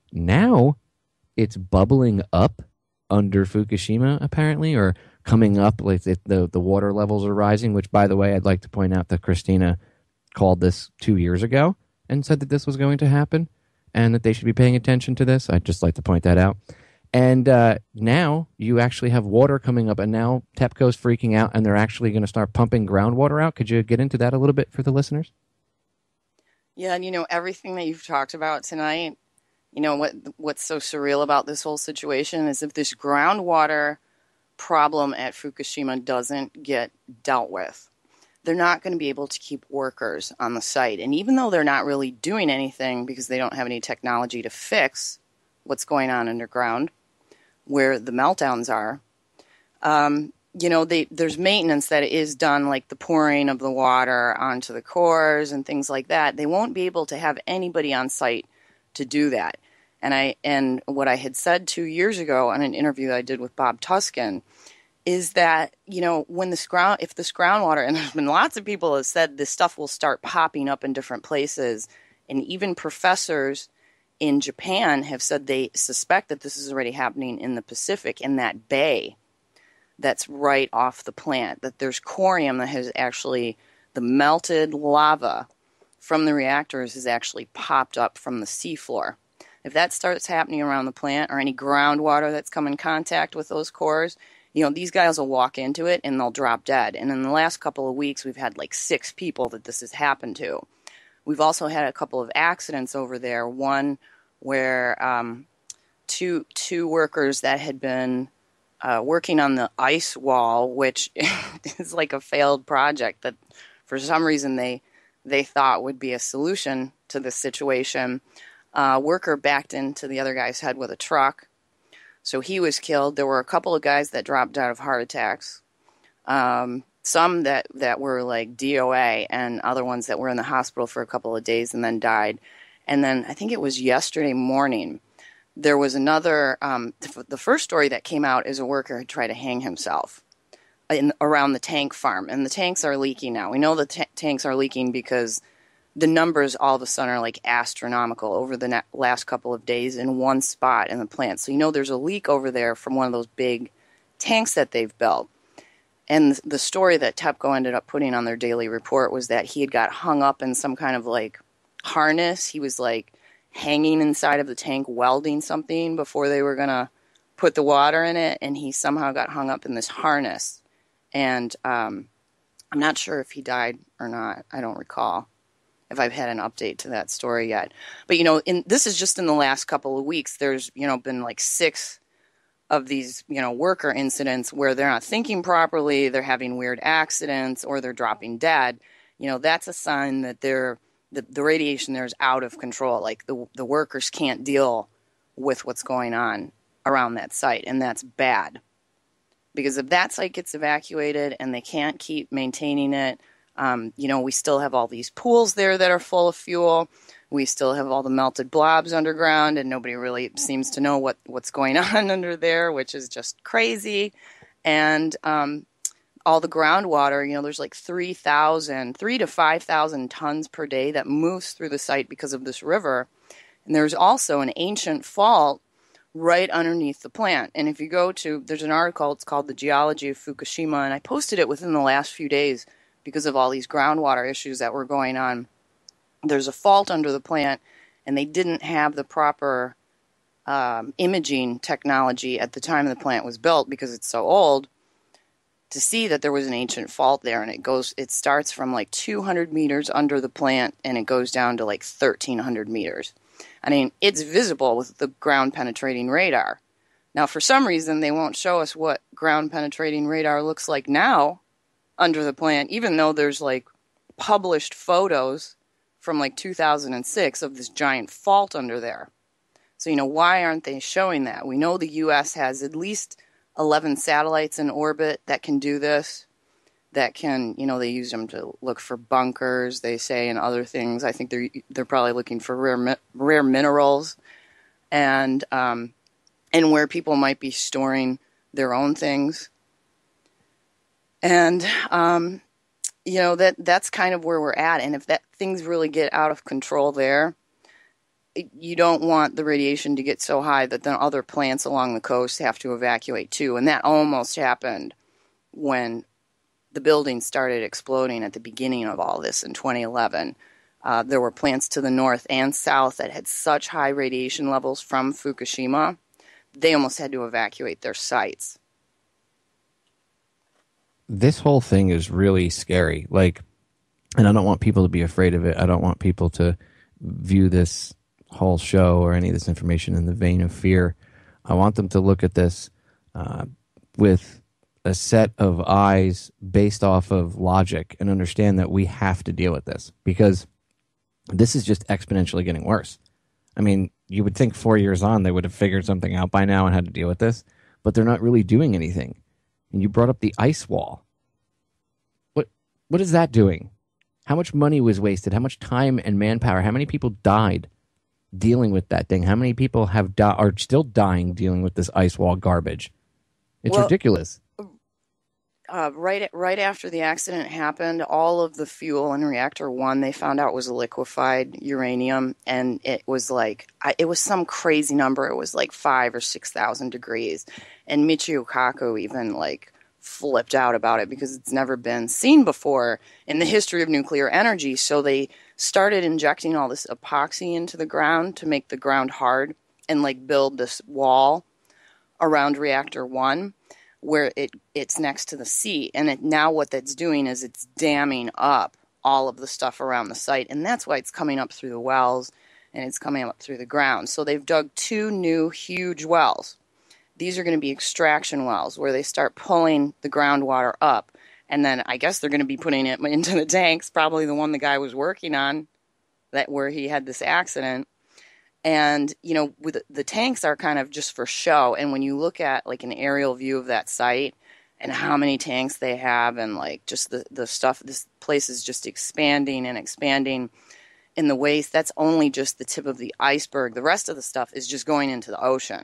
Now it's bubbling up under Fukushima, apparently, or coming up, like the, the, the water levels are rising, which, by the way, I'd like to point out that Christina called this two years ago and said that this was going to happen and that they should be paying attention to this. I'd just like to point that out. And uh, now you actually have water coming up, and now TEPCO's freaking out, and they're actually going to start pumping groundwater out. Could you get into that a little bit for the listeners? Yeah, and you know, everything that you've talked about tonight, you know, what what's so surreal about this whole situation is if this groundwater problem at Fukushima doesn't get dealt with, they're not going to be able to keep workers on the site. And even though they're not really doing anything because they don't have any technology to fix what's going on underground, where the meltdowns are, um, you know, they, there's maintenance that is done, like the pouring of the water onto the cores and things like that. They won't be able to have anybody on site to do that. And I and what I had said two years ago on an interview that I did with Bob Tuskin is that, you know, when this ground, if this groundwater, and there's been lots of people have said this stuff will start popping up in different places, and even professors in Japan have said they suspect that this is already happening in the Pacific, in that bay that's right off the plant, that there's corium that has actually, the melted lava from the reactors has actually popped up from the seafloor. If that starts happening around the plant, or any groundwater that's come in contact with those cores, you know, these guys will walk into it and they'll drop dead. And in the last couple of weeks, we've had like six people that this has happened to. We've also had a couple of accidents over there. One where um, two two workers that had been uh, working on the ice wall, which is like a failed project that for some reason they they thought would be a solution to this situation. Uh, worker backed into the other guy's head with a truck, so he was killed. There were a couple of guys that dropped out of heart attacks. Um, some that, that were like D O A, and other ones that were in the hospital for a couple of days and then died. And then I think it was yesterday morning, there was another, um, the first story that came out is a worker had tried to hang himself in, around the tank farm. And the tanks are leaking now. We know the t- tanks are leaking because the numbers all of a sudden are like astronomical over the na- last couple of days in one spot in the plant. So you know there's a leak over there from one of those big tanks that they've built. And the story that TEPCO ended up putting on their daily report was that he had got hung up in some kind of like harness. He was like hanging inside of the tank welding something before they were going to put the water in it, and he somehow got hung up in this harness. And um, I'm not sure if he died or not. I don't recall if I've had an update to that story yet. But, you know, in, this is just in the last couple of weeks. There's, you know, been like six of these, you know, worker incidents where they're not thinking properly, they're having weird accidents, or they're dropping dead, you know, that's a sign that they're, the, the radiation there is out of control. Like the the workers can't deal with what's going on around that site, and that's bad. Because if that site gets evacuated and they can't keep maintaining it, um, you know, we still have all these pools there that are full of fuel. We still have all the melted blobs underground, and nobody really seems to know what, what's going on under there, which is just crazy. And um, all the groundwater, you know, there's like three thousand, three to five thousand tons per day that moves through the site because of this river. And there's also an ancient fault right underneath the plant. And if you go to, there's an article, it's called The Geology of Fukushima, and I posted it within the last few days because of all these groundwater issues that were going on. There's a fault under the plant, and they didn't have the proper um, imaging technology at the time the plant was built because it's so old to see that there was an ancient fault there. And it goes, it starts from like two hundred meters under the plant, and it goes down to like thirteen hundred meters. I mean, it's visible with the ground-penetrating radar. Now, for some reason, they won't show us what ground-penetrating radar looks like now under the plant, even though there's, like, published photos from, like, two thousand six of this giant fault under there. So, you know, why aren't they showing that? We know the U S has at least eleven satellites in orbit that can do this. That can, you know, they use them to look for bunkers, they say, and other things. I think they're they're probably looking for rare rare minerals, and um, and where people might be storing their own things. And um, you know, that that's kind of where we're at. And if that things really get out of control there, it, you don't want the radiation to get so high that then other plants along the coast have to evacuate too. And that almost happened when the building started exploding at the beginning of all this in twenty eleven. Uh, there were plants to the north and south that had such high radiation levels from Fukushima, they almost had to evacuate their sites. This whole thing is really scary. Like, and I don't want people to be afraid of it. I don't want people to view this whole show or any of this information in the vein of fear. I want them to look at this uh, with a set of eyes based off of logic and understand that we have to deal with this because this is just exponentially getting worse. I mean, you would think four years on they would have figured something out by now and had to deal with this, but they're not really doing anything. And you brought up the ice wall. What what is that doing? How much money was wasted? How much time and manpower? How many people died dealing with that thing? How many people have di- are still dying dealing with this ice wall garbage? It's well, ridiculous. Uh, right, right after the accident happened, all of the fuel in reactor one they found out was liquefied uranium, and it was like I, it was some crazy number. It was like five or six thousand degrees, and Michio Kaku even like flipped out about it because it's never been seen before in the history of nuclear energy. So they started injecting all this epoxy into the ground to make the ground hard and like build this wall around reactor one, where it it's next to the sea. And it, now what that's doing is it's damming up all of the stuff around the site. And that's why it's coming up through the wells and it's coming up through the ground. So they've dug two new huge wells. These are going to be extraction wells where they start pulling the groundwater up. And then I guess they're going to be putting it into the tanks, probably the one the guy was working on, that where he had this accident. And, you know, with the tanks are kind of just for show. And when you look at like an aerial view of that site and how many tanks they have and like just the, the stuff, this place is just expanding and expanding in the waste. That's only just the tip of the iceberg. The rest of the stuff is just going into the ocean.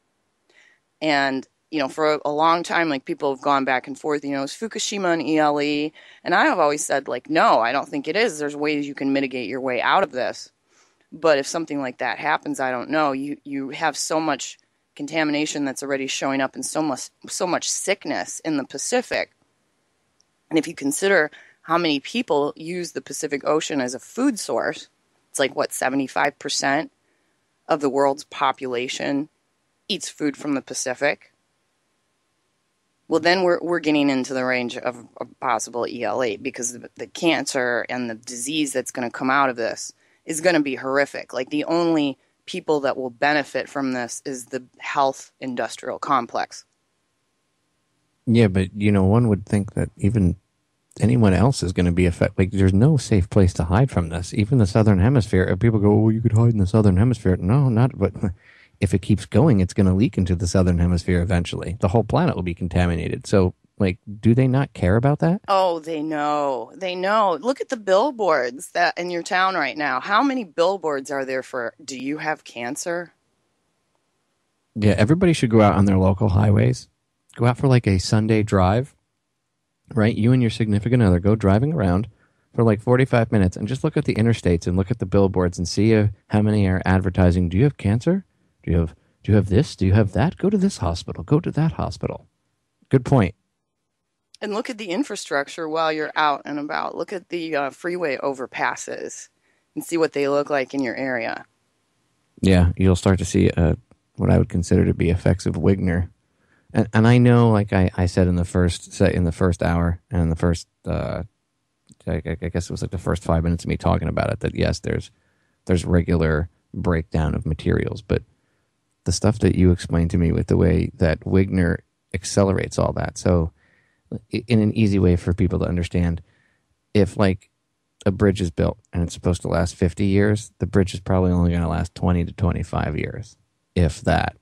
And, you know, for a, a long time, like people have gone back and forth, you know, is Fukushima an E L E? And I have always said, like, no, I don't think it is. There's ways you can mitigate your way out of this. But if something like that happens, I don't know. You you have so much contamination that's already showing up and so much so much sickness in the Pacific. And if you consider how many people use the Pacific Ocean as a food source, it's like, what, seventy-five percent of the world's population eats food from the Pacific. Well, then we're we're getting into the range of a possible E L E because the, the cancer and the disease that's going to come out of this is going to be horrific. Like the only people that will benefit from this is the health industrial complex. Yeah, but, you know, one would think that even anyone else is going to be affected. Like, there's no safe place to hide from this. Even the Southern Hemisphere. People go, well, you could hide in the Southern Hemisphere. No, not, but if it keeps going, it's going to leak into the Southern Hemisphere eventually. The whole planet will be contaminated. So, like, do they not care about that? Oh, they know. They know. Look at the billboards that in your town right now. How many billboards are there for, do you have cancer? Yeah, everybody should go out on their local highways. Go out for like a Sunday drive, right? You and your significant other go driving around for like forty-five minutes and just look at the interstates and look at the billboards and see uh, how many are advertising. Do you have cancer? Do you have, do you have this? Do you have that? Go to this hospital. Go to that hospital. Good point. And look at the infrastructure while you're out and about. Look at the uh, freeway overpasses and see what they look like in your area. Yeah, you'll start to see uh, what I would consider to be effects of Wigner. And, and I know, like I, I said in the first set in the first hour and in the first, uh, I, I guess it was like the first five minutes of me talking about it, that yes, there's there's regular breakdown of materials, but the stuff that you explained to me with the way that Wigner accelerates all that. So, in an easy way for people to understand, if like a bridge is built and it's supposed to last fifty years, the bridge is probably only going to last twenty to twenty-five years, if that.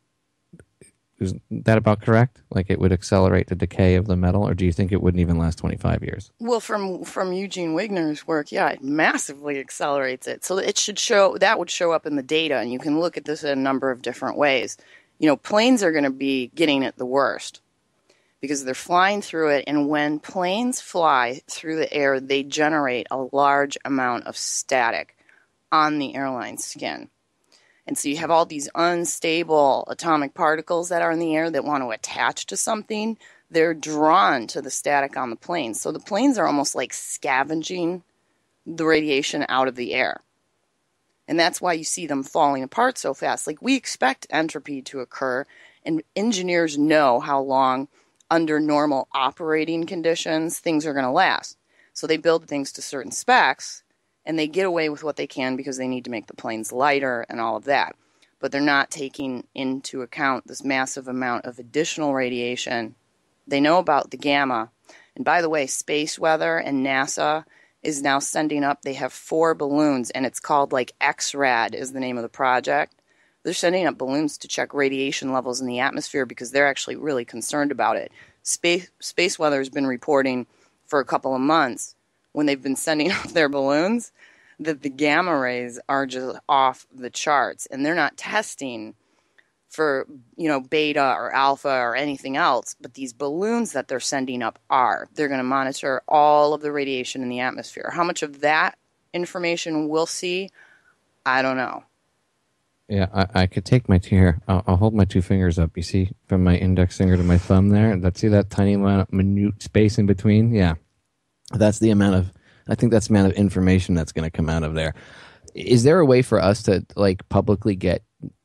Is that about correct? Like it would accelerate the decay of the metal, or do you think it wouldn't even last twenty-five years? Well, from from Eugene Wigner's work, yeah, it massively accelerates it. So it should show, that would show up in the data, and you can look at this in a number of different ways. You know, planes are going to be getting it the worst because they're flying through it, and when planes fly through the air, they generate a large amount of static on the airline skin. And so you have all these unstable atomic particles that are in the air that want to attach to something. They're drawn to the static on the plane. So the planes are almost like scavenging the radiation out of the air. And that's why you see them falling apart so fast. Like, we expect entropy to occur, and engineers know how long, under normal operating conditions, things are going to last. So they build things to certain specs, and they get away with what they can because they need to make the planes lighter and all of that. But they're not taking into account this massive amount of additional radiation. They know about the gamma. And by the way, space weather and NASA is now sending up, they have four balloons, and it's called like X RAD is the name of the project. They're sending up balloons to check radiation levels in the atmosphere because they're actually really concerned about it. Space, space weather has been reporting for a couple of months when they've been sending up their balloons that the gamma rays are just off the charts, and they're not testing for, you know, beta or alpha or anything else, but these balloons that they're sending up are. They're going to monitor all of the radiation in the atmosphere. How much of that information we'll see, I don't know. Yeah, I, I could take my two here. I'll, I'll hold my two fingers up. You see, from my index finger to my thumb there. Let's see that tiny amount of minute space in between. Yeah, that's the amount of. I think that's the amount of information that's going to come out of there. Is there a way for us to like publicly get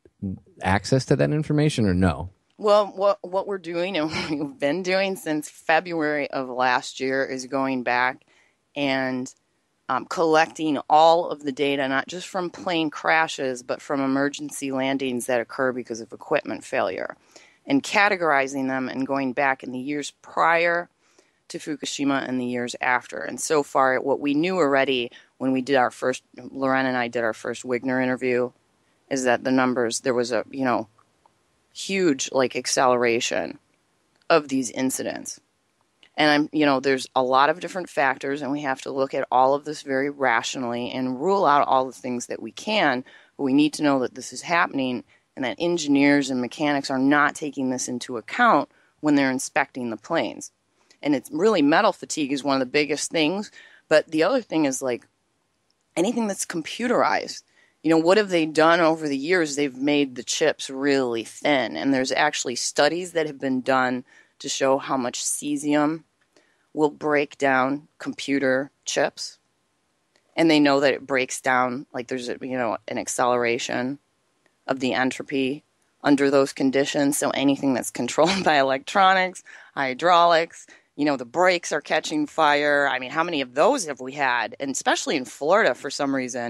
access to that information, or no? Well, what what we're doing and what we've been doing since February of last year is going back and um, collecting all of the data, not just from plane crashes, but from emergency landings that occur because of equipment failure, and categorizing them and going back in the years prior to Fukushima and the years after. And so far, what we knew already when we did our first, Loren and I did our first Wigner interview, is that the numbers, there was a, you know, huge, like, acceleration of these incidents. And, I'm, you know, there's a lot of different factors, and we have to look at all of this very rationally and rule out all the things that we can, but we need to know that this is happening and that engineers and mechanics are not taking this into account when they're inspecting the planes. And it's really, metal fatigue is one of the biggest things. But the other thing is, like, anything that's computerized. You know, what have they done over the years? They've made the chips really thin. And there's actually studies that have been done to show how much cesium will break down computer chips. And they know that it breaks down, like there's, a, you know, an acceleration of the entropy under those conditions. So anything that's controlled by electronics, hydraulics, you know, the brakes are catching fire. I mean, how many of those have we had? And especially in Florida, for some reason,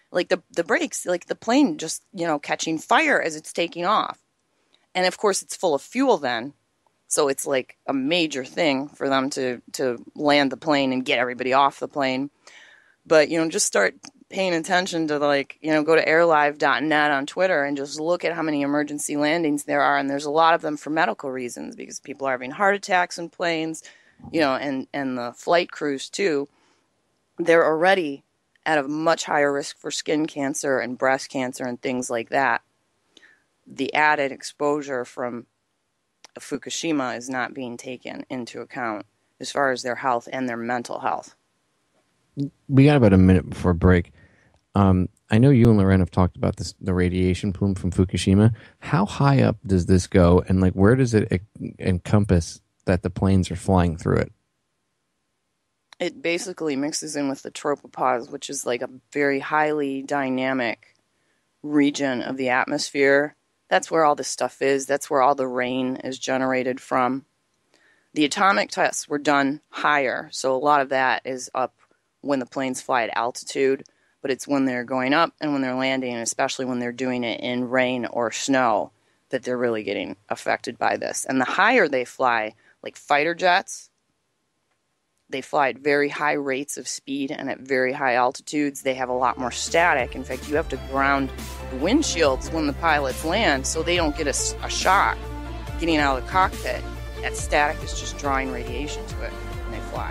like the, the brakes, like the plane just, you know, catching fire as it's taking off. And of course it's full of fuel then. So it's like a major thing for them to, to land the plane and get everybody off the plane. But, you know, just start paying attention to, like, you know, go to airlive dot net on Twitter and just look at how many emergency landings there are. And there's a lot of them for medical reasons because people are having heart attacks in planes, you know, and, and the flight crews too. They're already at a much higher risk for skin cancer and breast cancer and things like that. The added exposure from Fukushima is not being taken into account as far as their health and their mental health. We got about a minute before break. Um, I know you and Loren have talked about this, the radiation plume from Fukushima. How high up does this go, and like where does it e- encompass that the planes are flying through it? It basically mixes in with the tropopause, which is like a very highly dynamic region of the atmosphere. That's where all this stuff is. That's where all the rain is generated from. The atomic tests were done higher, so a lot of that is up when the planes fly at altitude, but it's when they're going up and when they're landing, and especially when they're doing it in rain or snow, that they're really getting affected by this. And the higher they fly, like fighter jets, they fly at very high rates of speed and at very high altitudes. They have a lot more static. In fact, you have to ground the windshields when the pilots land so they don't get a, a shock getting out of the cockpit. That static is just drawing radiation to it when they fly.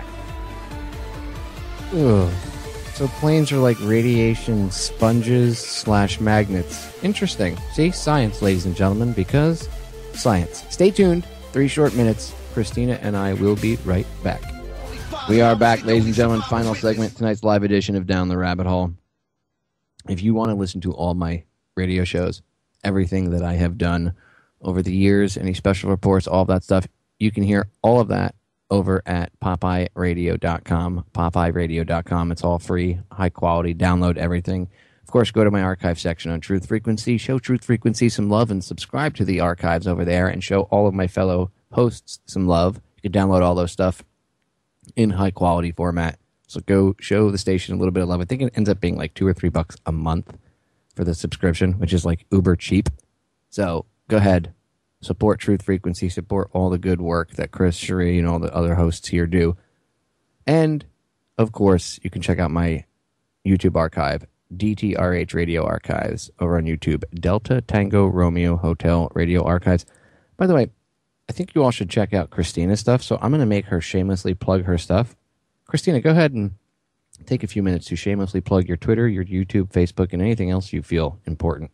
Ugh. So planes are like radiation sponges slash magnets. Interesting. See, science, ladies and gentlemen, because science. Stay tuned. Three short minutes. Christina and I will be right back. We are back, ladies and gentlemen. Final segment, tonight's live edition of Down the Rabbit Hole. If you want to listen to all my radio shows, everything that I have done over the years, any special reports, all that stuff, you can hear all of that over at popeye radio dot com. popeye radio dot com. It's all free, high quality. Download everything. Of course, go to my archive section on Truth Frequency. Show Truth Frequency some love and subscribe to the archives over there and show all of my fellow hosts some love. You can download all those stuff in high quality format. So go show the station a little bit of love. I think it ends up being like two or three bucks a month for the subscription, which is like uber cheap. So go ahead. Support Truth Frequency. Support all the good work that Chris, Cherie, and all the other hosts here do. And, of course, you can check out my YouTube archive, D T R H Radio Archives, over on YouTube. Delta Tango Romeo Hotel Radio Archives. By the way, I think you all should check out Christina's stuff, so I'm going to make her shamelessly plug her stuff. Christina, go ahead and take a few minutes to shamelessly plug your Twitter, your YouTube, Facebook, and anything else you feel important.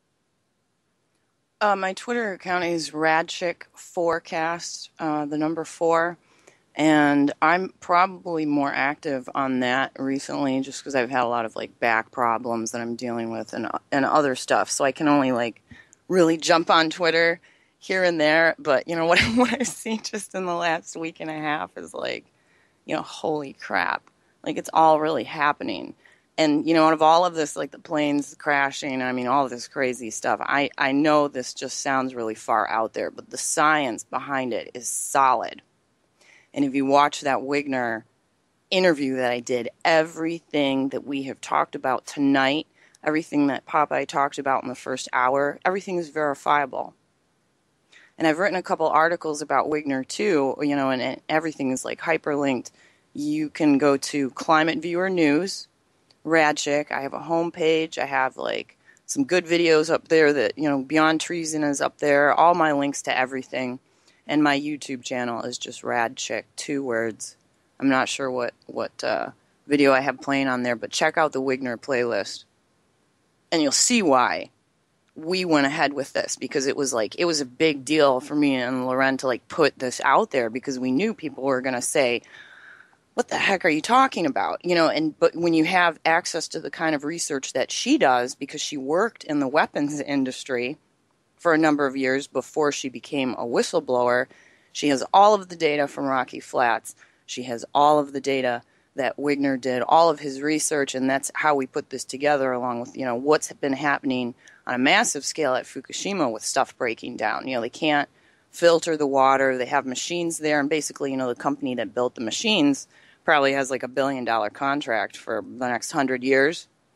Uh, my Twitter account is RadChick Forecast, uh, the number four, and I'm probably more active on that recently just because I've had a lot of like back problems that I'm dealing with and and other stuff, so I can only like really jump on Twitter here and there. But you know what what I've seen just in the last week and a half is like, you know, holy crap, like it's all really happening. And, you know, out of all of this, like the planes crashing, I mean, all of this crazy stuff, I, I know this just sounds really far out there, but the science behind it is solid. And if you watch that Wigner interview that I did, everything that we have talked about tonight, everything that Popeye talked about in the first hour, everything is verifiable. And I've written a couple articles about Wigner, too, you know, and, and everything is like hyperlinked. You can go to Climate Viewer News, RadChick. I have a homepage. I have like some good videos up there that, you know, Beyond Treason is up there. All my links to everything. And my YouTube channel is just RadChick, two words. I'm not sure what, what uh, video I have playing on there, but check out the Wigner playlist. And you'll see why we went ahead with this, because it was like, it was a big deal for me and Loren to like put this out there because we knew people were going to say, what the heck are you talking about? You know, and but when you have access to the kind of research that she does, because she worked in the weapons industry for a number of years before she became a whistleblower, she has all of the data from Rocky Flats. She has all of the data that Wigner did, all of his research, and that's how we put this together, along with, you know, what's been happening on a massive scale at Fukushima with stuff breaking down. You know, they can't filter the water. They have machines there, and basically, you know, the company that built the machines probably has like a billion dollar contract for the next hundred years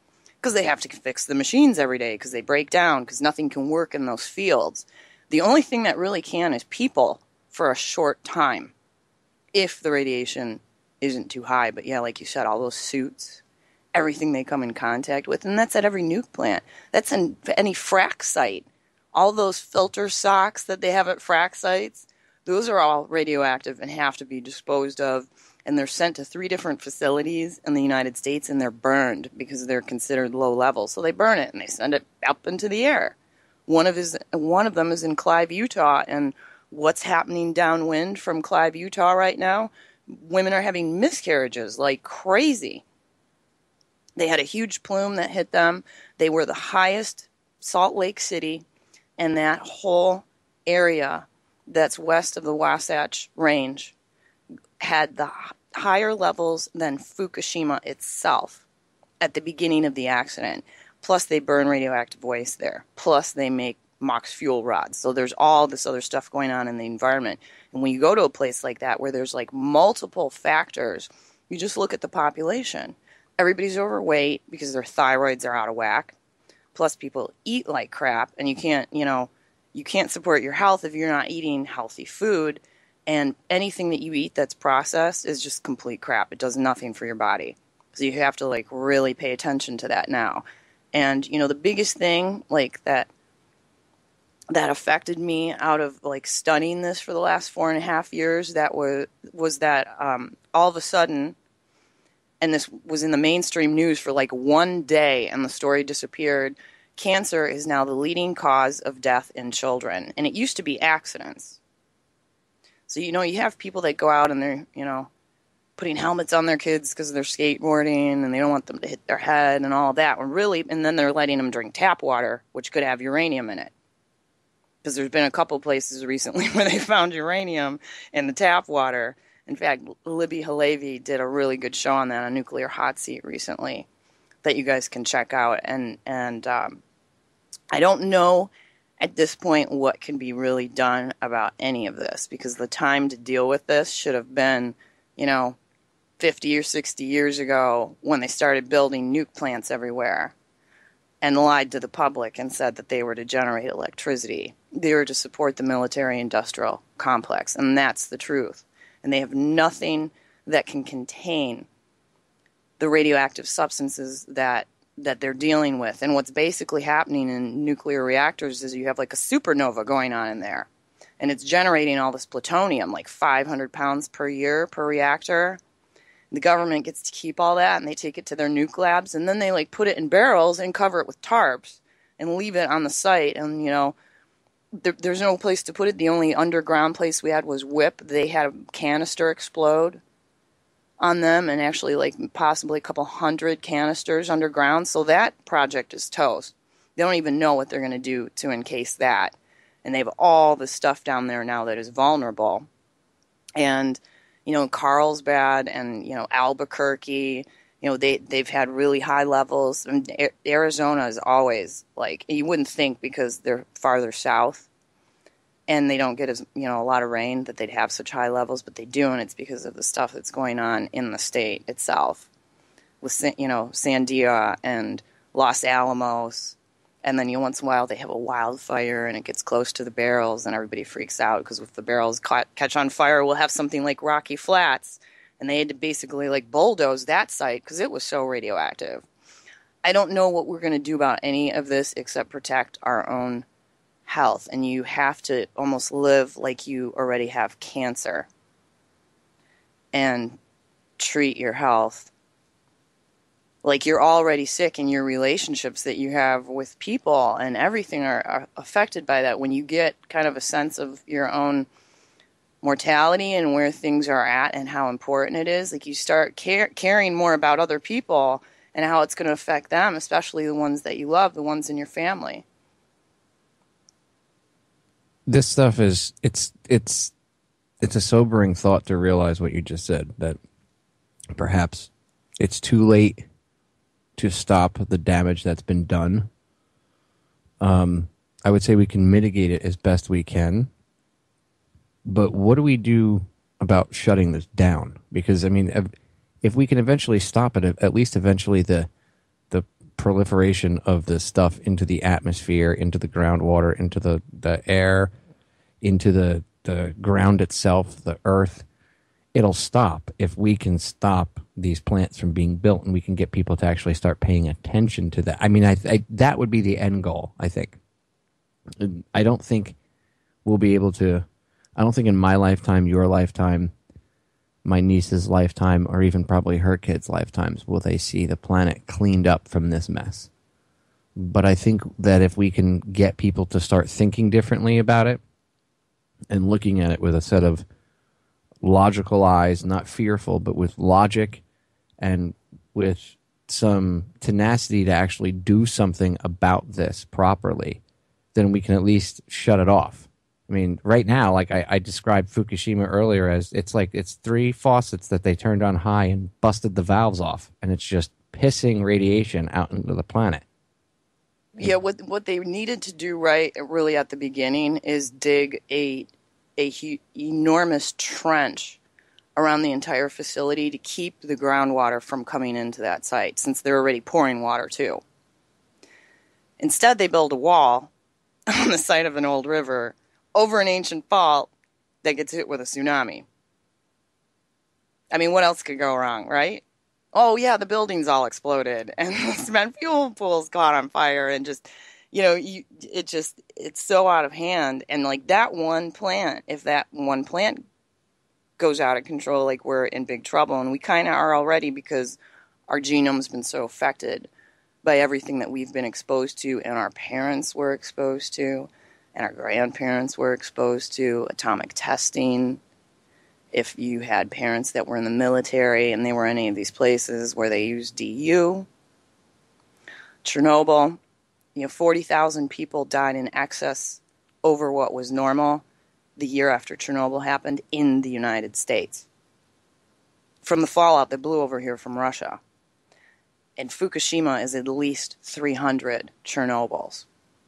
because they have to fix the machines every day because they break down because nothing can work in those fields. The only thing that really can is people for a short time if the radiation isn't too high. But yeah, like you said, all those suits, everything they come in contact with, and that's at every nuke plant. That's in any frack site. All those filter socks that they have at frack sites, those are all radioactive and have to be disposed of. And they're sent to three different facilities in the United States, and they're burned because they're considered low level. So they burn it, and they send it up into the air. One of, his, one of them is in Clive, Utah, and what's happening downwind from Clive, Utah right now, women are having miscarriages like crazy. They had a huge plume that hit them. They were the highest Salt Lake City, and that whole area that's west of the Wasatch Range had the higher levels than Fukushima itself at the beginning of the accident. Plus, they burn radioactive waste there. Plus, they make MOX fuel rods. So there's all this other stuff going on in the environment. And when you go to a place like that where there's like multiple factors, you just look at the population. Everybody's overweight because their thyroids are out of whack. Plus, people eat like crap, and you can't, you know, you can't support your health if you're not eating healthy food. And anything that you eat that's processed is just complete crap. It does nothing for your body. So you have to like really pay attention to that now. And, you know, the biggest thing like that that affected me out of like studying this for the last four and a half years, that was was that um, all of a sudden, and this was in the mainstream news for like one day, and the story disappeared. Cancer is now the leading cause of death in children, and it used to be accidents. So, you know, you have people that go out and they're, you know, putting helmets on their kids because they're skateboarding and they don't want them to hit their head and all that. And really, and then they're letting them drink tap water, which could have uranium in it. Because there's been a couple places recently where they found uranium in the tap water. In fact, Libby Halevi did a really good show on that on Nuclear Hot Seat recently that you guys can check out. And, and um, I don't know at this point what can be really done about any of this, because the time to deal with this should have been, you know, fifty or sixty years ago when they started building nuke plants everywhere and lied to the public and said that they were to generate electricity. They were to support the military-industrial complex, and that's the truth. And they have nothing that can contain the radioactive substances that that they're dealing with. And what's basically happening in nuclear reactors is you have like a supernova going on in there. And it's generating all this plutonium, like five hundred pounds per year per reactor. The government gets to keep all that, and they take it to their nuke labs, and then they like put it in barrels and cover it with tarps and leave it on the site. And, you know, there, there's no place to put it. The only underground place we had was W I P. They had a canister explode on them, and actually like possibly a couple hundred canisters underground. So that project is toast. They don't even know what they're going to do to encase that. And they have all the stuff down there now that is vulnerable. And, you know, Carlsbad and, you know, Albuquerque, you know, they, they've had really high levels. And Arizona is always like, you wouldn't think because they're farther south and they don't get as, you know, a lot of rain that they'd have such high levels, but they do, and it's because of the stuff that's going on in the state itself with, you know, Sandia and Los Alamos. And then, you know, once in a while they have a wildfire and it gets close to the barrels and everybody freaks out because if the barrels ca- catch on fire, we'll have something like Rocky Flats. And they had to basically like bulldoze that site because it was so radioactive. I don't know what we're going to do about any of this except protect our own health. And you have to almost live like you already have cancer and treat your health like you're already sick, and your relationships that you have with people and everything are, are affected by that. When you get kind of a sense of your own mortality and where things are at and how important it is, like you start care- caring more about other people and how it's going to affect them, especially the ones that you love, the ones in your family. This stuff is, it's, it's, it's a sobering thought to realize what you just said, that perhaps it's too late to stop the damage that's been done. Um, I would say we can mitigate it as best we can. But what do we do about shutting this down? Because, I mean, if we can eventually stop it, at least eventually the the proliferation of this stuff into the atmosphere, into the groundwater, into the, the air, into the, the ground itself, the earth, it'll stop if we can stop these plants from being built and we can get people to actually start paying attention to that. I mean, I, I that would be the end goal, I think. I don't think we'll be able to, I don't think in my lifetime, your lifetime, my niece's lifetime, or even probably her kids' lifetimes, will they see the planet cleaned up from this mess. But I think that if we can get people to start thinking differently about it and looking at it with a set of logical eyes, not fearful, but with logic and with some tenacity to actually do something about this properly, then we can at least shut it off. I mean, right now, like I, I described Fukushima earlier as it's like it's three faucets that they turned on high and busted the valves off, and it's just pissing radiation out into the planet. Yeah, what what they needed to do right, really at the beginning, is dig a a hu- enormous trench around the entire facility to keep the groundwater from coming into that site, since they're already pouring water too. Instead, they build a wall on the side of an old river over an ancient fault that gets hit with a tsunami. I mean, what else could go wrong, right? Oh, yeah, the buildings all exploded, and the cement fuel pools caught on fire, and just, you know, you, it just, it's so out of hand. And, like, that one plant, if that one plant goes out of control, like, we're in big trouble, and we kind of are already because our genome's been so affected by everything that we've been exposed to, and our parents were exposed to, and our grandparents were exposed to, atomic testing. If you had parents that were in the military and they were in any of these places where they used D U. Chernobyl, you know, forty thousand people died in excess over what was normal the year after Chernobyl happened in the United States, from the fallout that blew over here from Russia. And Fukushima is at least three hundred Chernobyls.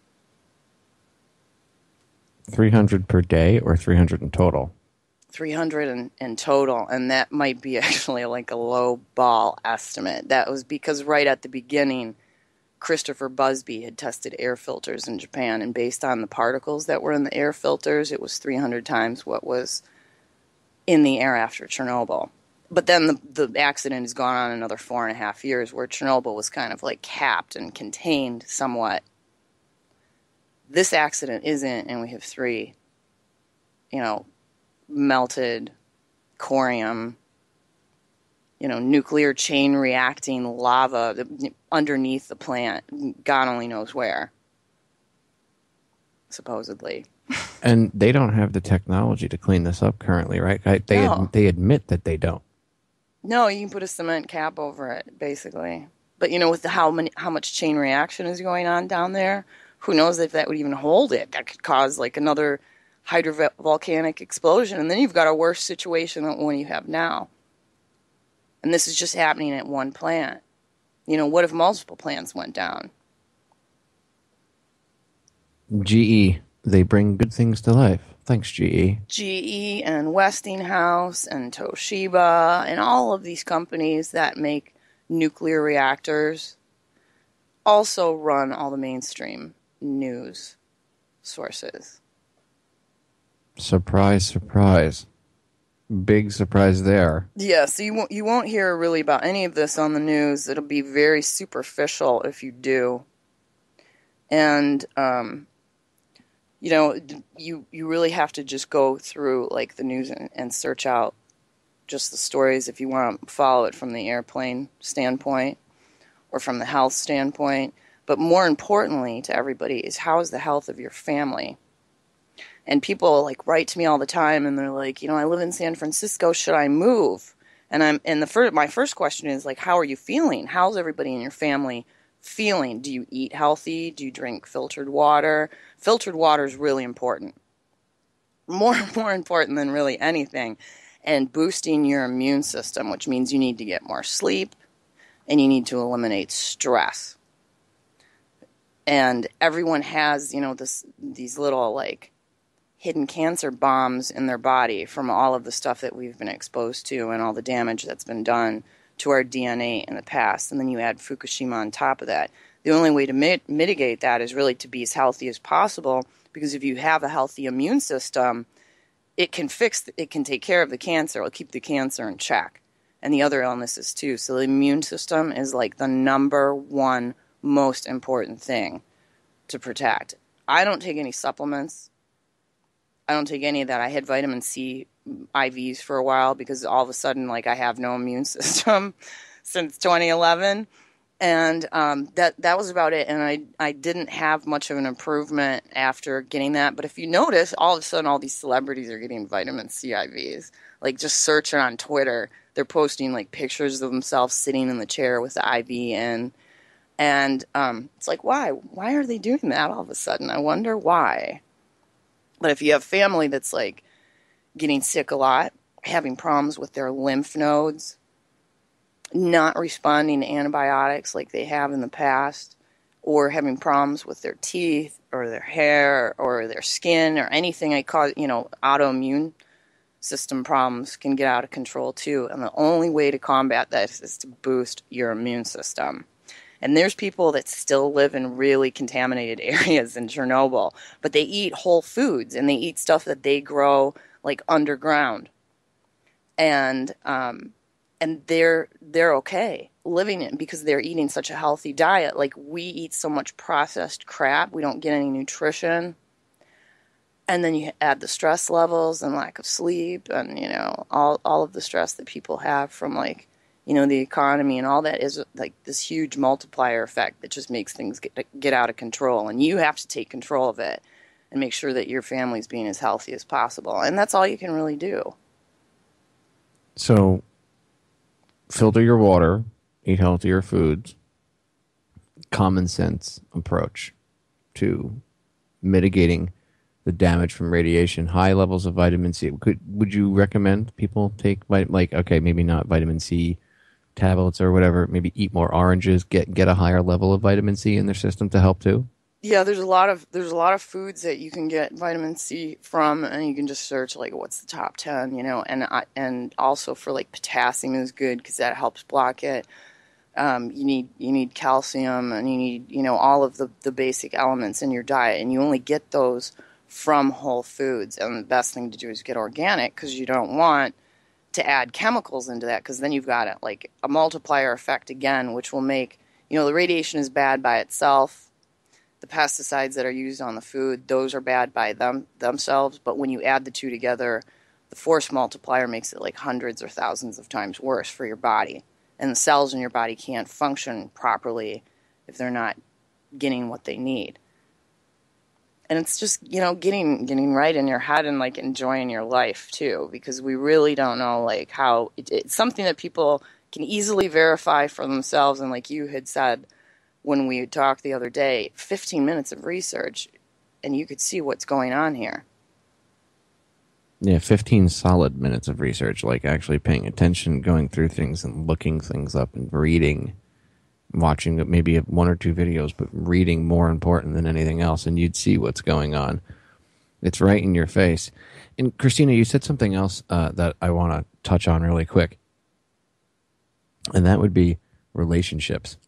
three hundred per day or three hundred in total? three hundred in, in total, and that might be actually like a low ball estimate. That was because right at the beginning, Christopher Busby had tested air filters in Japan, and based on the particles that were in the air filters, it was three hundred times what was in the air after Chernobyl. But then the, the accident has gone on another four and a half years, where Chernobyl was kind of like capped and contained somewhat. This accident isn't, and we have three, you know, melted corium, you know, nuclear chain reacting lava underneath the plant. God only knows where, supposedly. And they don't have the technology to clean this up currently, right? They No. ad- they admit that they don't. No, you can put a cement cap over it, basically. But, you know, with the, how many, how much chain reaction is going on down there, who knows if that would even hold it? That could cause, like, another hydrovolcanic explosion, and then you've got a worse situation than one you have now. And this is just happening at one plant. You know, what if multiple plants went down? G E, they bring good things to life. Thanks, G E. G E and Westinghouse and Toshiba and all of these companies that make nuclear reactors also run all the mainstream news sources. Surprise, surprise. Big surprise there. Yeah, so you won't, you won't hear really about any of this on the news. It'll be very superficial if you do. And, um, you know, you, you really have to just go through, like, the news and, and search out just the stories if you want to follow it from the airplane standpoint or from the health standpoint. But more importantly to everybody is, how is the health of your family? And people, like, write to me all the time, and they're like, you know, I live in San Francisco. Should I move? And I'm and the first, my first question is, like, how are you feeling? How's everybody in your family feeling? Do you eat healthy? Do you drink filtered water? Filtered water is really important. More more important than really anything. And boosting your immune system, which means you need to get more sleep, and you need to eliminate stress. And everyone has, you know, this these little, like, hidden cancer bombs in their body from all of the stuff that we've been exposed to and all the damage that's been done to our D N A in the past, and then you add Fukushima on top of that. The only way to mit- mitigate that is really to be as healthy as possible, because if you have a healthy immune system, it can fix, it can take care of the cancer. It'll keep the cancer in check, and the other illnesses too. So the immune system is like the number one most important thing to protect. I don't take any supplements. I don't take any of that. I had vitamin C I Vs for a while because all of a sudden, like, I have no immune system since twenty eleven. And um, that that was about it. And I, I didn't have much of an improvement after getting that. But if you notice, all of a sudden, all these celebrities are getting vitamin C I Vs. Like, just searching on Twitter, they're posting, like, pictures of themselves sitting in the chair with the I V in. And um, it's like, why? Why are they doing that all of a sudden? I wonder why. But if you have family that's, like, getting sick a lot, having problems with their lymph nodes, not responding to antibiotics like they have in the past, or having problems with their teeth or their hair or their skin or anything that cause, you know, autoimmune system problems can get out of control too. And the only way to combat that is to boost your immune system. And there's people that still live in really contaminated areas in Chernobyl, but they eat whole foods and they eat stuff that they grow like underground, and um, and they're they're okay living it because they're eating such a healthy diet. Like, we eat so much processed crap, we don't get any nutrition, and then you add the stress levels and lack of sleep, and you know all all of the stress that people have from, like, you know, the economy and all that is like this huge multiplier effect that just makes things get get out of control, and you have to take control of it and make sure that your family's being as healthy as possible. And that's all you can really do. So, filter your water, eat healthier foods, common sense approach to mitigating the damage from radiation, high levels of vitamin C. Could, would you recommend people take, like, okay, maybe not vitamin C tablets or whatever, maybe eat more oranges, get get a higher level of vitamin C in their system to help too? Yeah, there's a lot of there's a lot of foods that you can get vitamin C from, and you can just search, like, what's the top ten, you know, and I, and also for, like, potassium is good because that helps block it. Um, you need you need calcium, and you need, you know, all of the, the basic elements in your diet, and you only get those from whole foods. And the best thing to do is get organic, because you don't want to add chemicals into that, because then you've got it like a multiplier effect again, which will make, you know, the radiation is bad by itself. The pesticides that are used on the food, those are bad by them themselves. But when you add the two together, the force multiplier makes it like hundreds or thousands of times worse for your body. And the cells in your body can't function properly if they're not getting what they need. And it's just, you know, getting getting right in your head and, like, enjoying your life too, because we really don't know, like, how it, it's something that people can easily verify for themselves. And like you had said when we talked the other day, fifteen minutes of research and you could see what's going on here. Yeah, fifteen solid minutes of research, like actually paying attention, going through things and looking things up and reading, watching maybe one or two videos, but reading more important than anything else, and you'd see what's going on. It's right in your face. And Christina, you said something else uh, that I want to touch on really quick, and that would be relationships.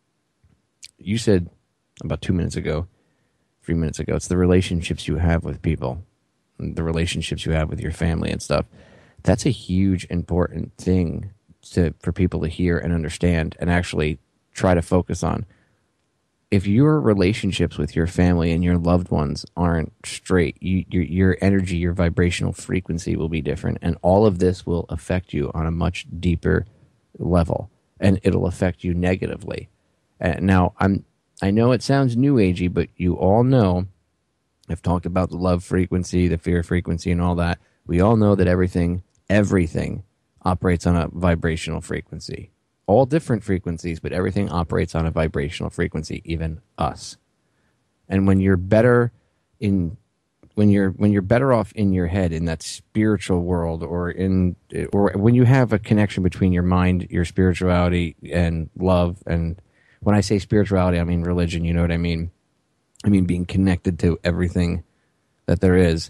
You said about two minutes ago, three minutes ago, it's the relationships you have with people, the relationships you have with your family and stuff. That's a huge, important thing to for people to hear and understand and actually try to focus on. If your relationships with your family and your loved ones aren't straight, you, your, your energy, your vibrational frequency will be different. And all of this will affect you on a much deeper level. And it'll affect you negatively. And now, I'm, I know it sounds new agey, but you all know, I've talked about the love frequency, the fear frequency, and all that. We all know that everything, everything operates on a vibrational frequency. All different frequencies, but everything operates on a vibrational frequency, even us. And when you're better in, when you're when you're better off in your head, in that spiritual world, or in, or when you have a connection between your mind, your spirituality, and love, and when I say spirituality, I mean religion. You know what I mean? I mean being connected to everything that there is.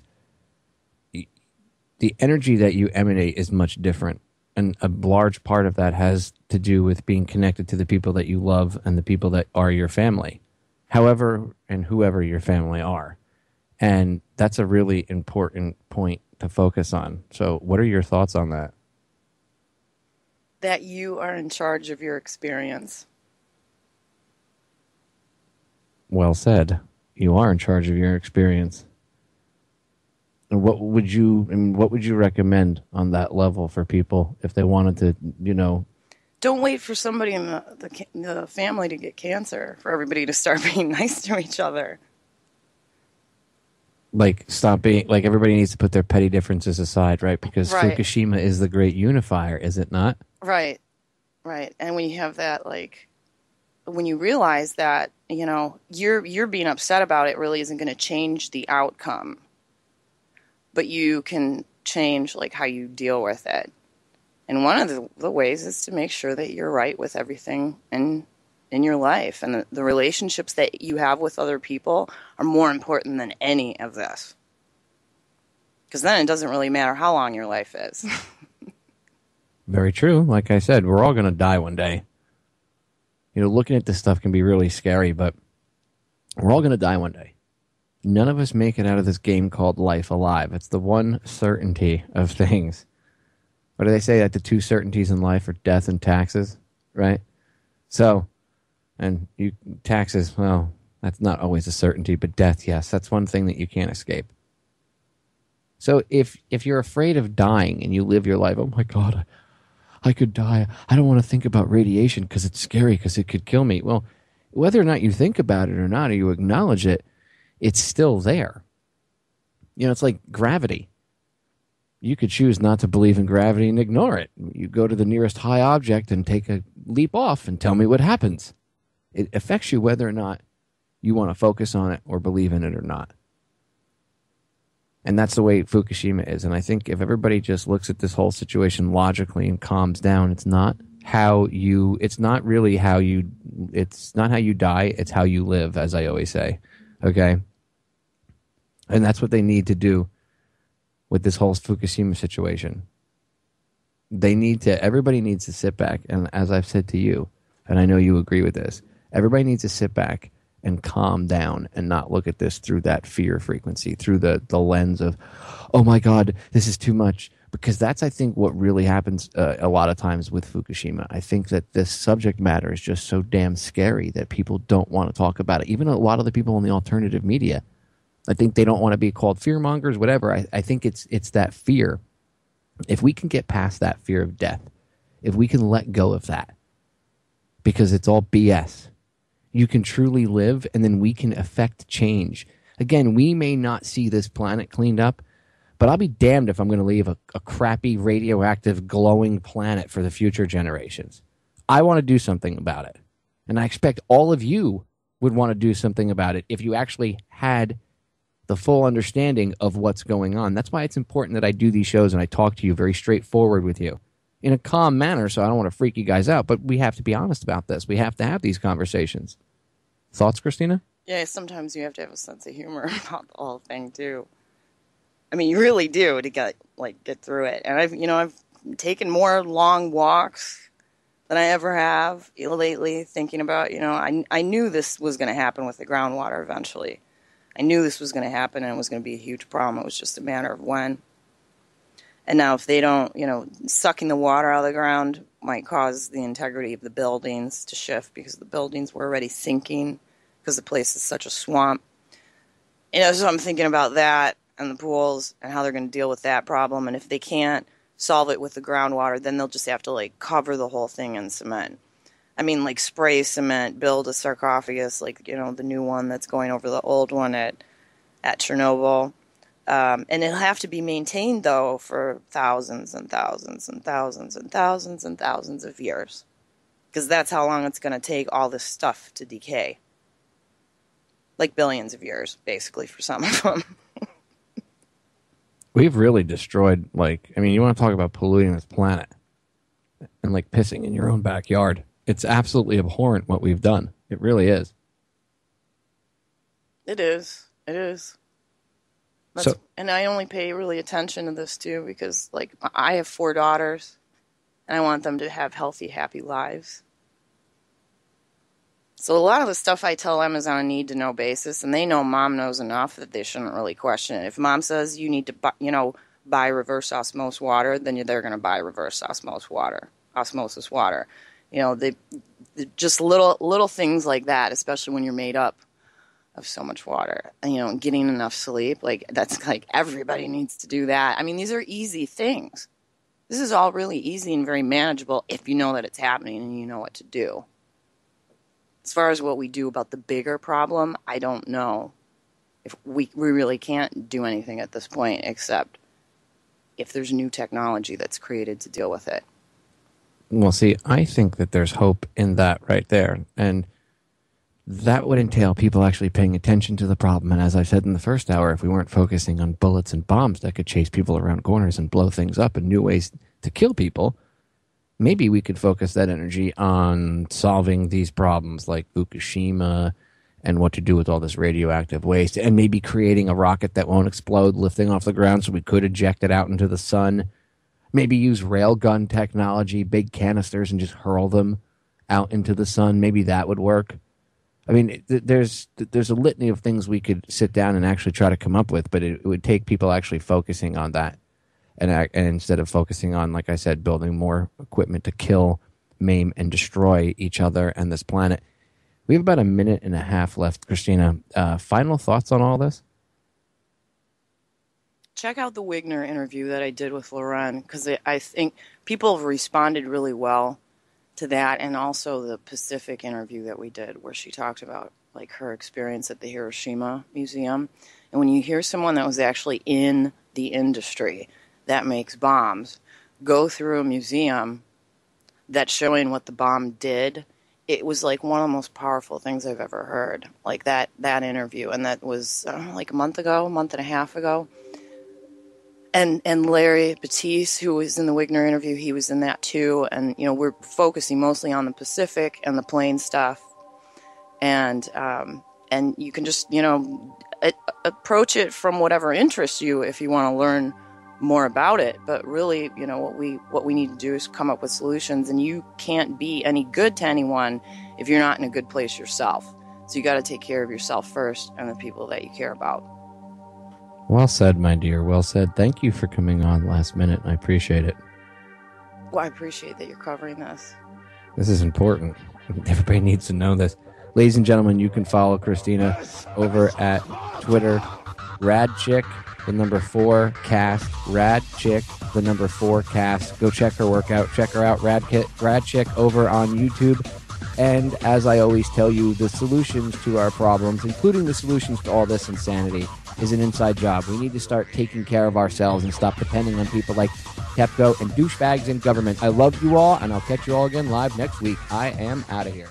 The energy that you emanate is much different. And a large part of that has to do with being connected to the people that you love and the people that are your family, however and whoever your family are. And that's a really important point to focus on. So what are your thoughts on that? That you are in charge of your experience. Well said. You are in charge of your experience. And what would you, I mean, what would you recommend on that level for people if they wanted to, you know? Don't wait for somebody in the, the, the family to get cancer for everybody to start being nice to each other. Like, stop being, like, everybody needs to put their petty differences aside, right? Because right. Fukushima is the great unifier, is it not? Right, right. And when you have that, like, when you realize that, you know, you're you're being upset about it really isn't going to change the outcome. But you can change, like, how you deal with it. And one of the, the ways is to make sure that you're right with everything in in your life. And the, the relationships that you have with other people are more important than any of this. Because then it doesn't really matter how long your life is. Very true. Like I said, we're all going to die one day. You know, looking at this stuff can be really scary, but we're all going to die one day. None of us make it out of this game called life alive. It's the one certainty of things. What do they say? That the two certainties in life are death and taxes, right? So, and you taxes, well, that's not always a certainty, but death, yes, that's one thing that you can't escape. So if if you're afraid of dying and you live your life, oh my God, I could die. I don't want to think about radiation because it's scary because it could kill me. Well, whether or not you think about it or not, or you acknowledge it, it's still there. You know, it's like gravity. You could choose not to believe in gravity and ignore it. You go to the nearest high object and take a leap off and tell me what happens. It affects you whether or not you want to focus on it or believe in it or not. And that's the way Fukushima is. And I think if everybody just looks at this whole situation logically and calms down, it's not how you, it's not really how you, it's not how you die, it's how you live, as I always say. Okay? And that's what they need to do with this whole Fukushima situation. They need to, everybody needs to sit back, and as I've said to you, and I know you agree with this, everybody needs to sit back and calm down and not look at this through that fear frequency, through the, the lens of, oh my God, this is too much. Because that's, I think, what really happens uh, a lot of times with Fukushima. I think that this subject matter is just so damn scary that people don't want to talk about it. Even a lot of the people in the alternative media, I think they don't want to be called fear mongers, whatever. I, I think it's it's that fear. If we can get past that fear of death, if we can let go of that, because it's all B S, you can truly live, and then we can affect change. Again, we may not see this planet cleaned up, but I'll be damned if I'm going to leave a, a crappy, radioactive, glowing planet for the future generations. I want to do something about it. And I expect all of you would want to do something about it if you actually had the full understanding of what's going on. That's why it's important that I do these shows and I talk to you very straightforward with you in a calm manner, so I don't want to freak you guys out. But we have to be honest about this. We have to have these conversations. Thoughts, Christina? Yeah, sometimes you have to have a sense of humor about the whole thing, too. I mean, you really do to get like get through it. And I've, you know, I've taken more long walks than I ever have lately, thinking about, you know, I I knew this was going to happen with the groundwater eventually. I knew this was going to happen and it was going to be a huge problem. It was just a matter of when. And now if they don't, you know, sucking the water out of the ground might cause the integrity of the buildings to shift because the buildings were already sinking because the place is such a swamp. You know, so I'm thinking about that and the pools and how they're going to deal with that problem. And if they can't solve it with the groundwater, then they'll just have to, like, cover the whole thing in cement. I mean, like, spray cement, build a sarcophagus, like, you know, the new one that's going over the old one at, at Chernobyl. Um, and it'll have to be maintained, though, for thousands and thousands and thousands and thousands and thousands of years. Because that's how long it's going to take all this stuff to decay. Like billions of years, basically, for some of them. We've really destroyed, like, I mean, you want to talk about polluting this planet and, like, pissing in your own backyard. It's absolutely abhorrent what we've done. It really is. It is. It is. That's, so, and I only pay really attention to this, too, because, like, I have four daughters, and I want them to have healthy, happy lives. So a lot of the stuff I tell them is on a need-to-know basis, and they know Mom knows enough that they shouldn't really question it. If Mom says you need to, buy, you know, buy reverse osmosis water, then they're going to buy reverse osmosis water. Osmosis water, you know, they, they just little little things like that, especially when you're made up of so much water. And, you know, getting enough sleep, like that's like everybody needs to do that. I mean, these are easy things. This is all really easy and very manageable if you know that it's happening and you know what to do. As far as what we do about the bigger problem, I don't know. If we we really can't do anything at this point except if there's new technology that's created to deal with it. Well, see, I think that there's hope in that right there. And that would entail people actually paying attention to the problem. And as I said in the first hour, if we weren't focusing on bullets and bombs that could chase people around corners and blow things up and new ways to kill people, maybe we could focus that energy on solving these problems like Fukushima and what to do with all this radioactive waste, and maybe creating a rocket that won't explode, lifting off the ground so we could eject it out into the sun. Maybe use railgun technology, big canisters, and just hurl them out into the sun. Maybe that would work. I mean, there's there's a litany of things we could sit down and actually try to come up with, but it, it would take people actually focusing on that. And, and instead of focusing on, like I said, building more equipment to kill, maim, and destroy each other and this planet. We have about a minute and a half left, Christina. Uh, final thoughts on all this? Check out the Wigner interview that I did with Lauren, because I think people have responded really well to that, and also the Pacific interview that we did where she talked about like her experience at the Hiroshima Museum. And when you hear someone that was actually in the industry that makes bombs go through a museum that's showing what the bomb did, it was like one of the most powerful things I've ever heard. Like that that interview, and that was I don't know, like a month ago, a month and a half ago. And and Larry Batiste, who was in the Wigner interview, he was in that too. And you know, we're focusing mostly on the Pacific and the plane stuff. And um, and you can just you know a- approach it from whatever interests you if you want to learn more about it. But really, you know, what we what we need to do is come up with solutions, and you can't be any good to anyone if you're not in a good place yourself. So you got to take care of yourself first and the people that you care about. Well said, my dear. Well said. Thank you for coming on last minute. I appreciate it. Well, I appreciate that you're covering this. This is important. Everybody needs to know this. Ladies and gentlemen, you can follow Christina over at Twitter, RadChick, the number four cast, RadChick, the number four cast. Go check her workout. Check her out, RadKit, RadChick, over on YouTube. And as I always tell you, the solutions to our problems, including the solutions to all this insanity, is an inside job. We need to start taking care of ourselves and stop depending on people like TEPCO and douchebags in government. I love you all, and I'll catch you all again live next week. I am out of here.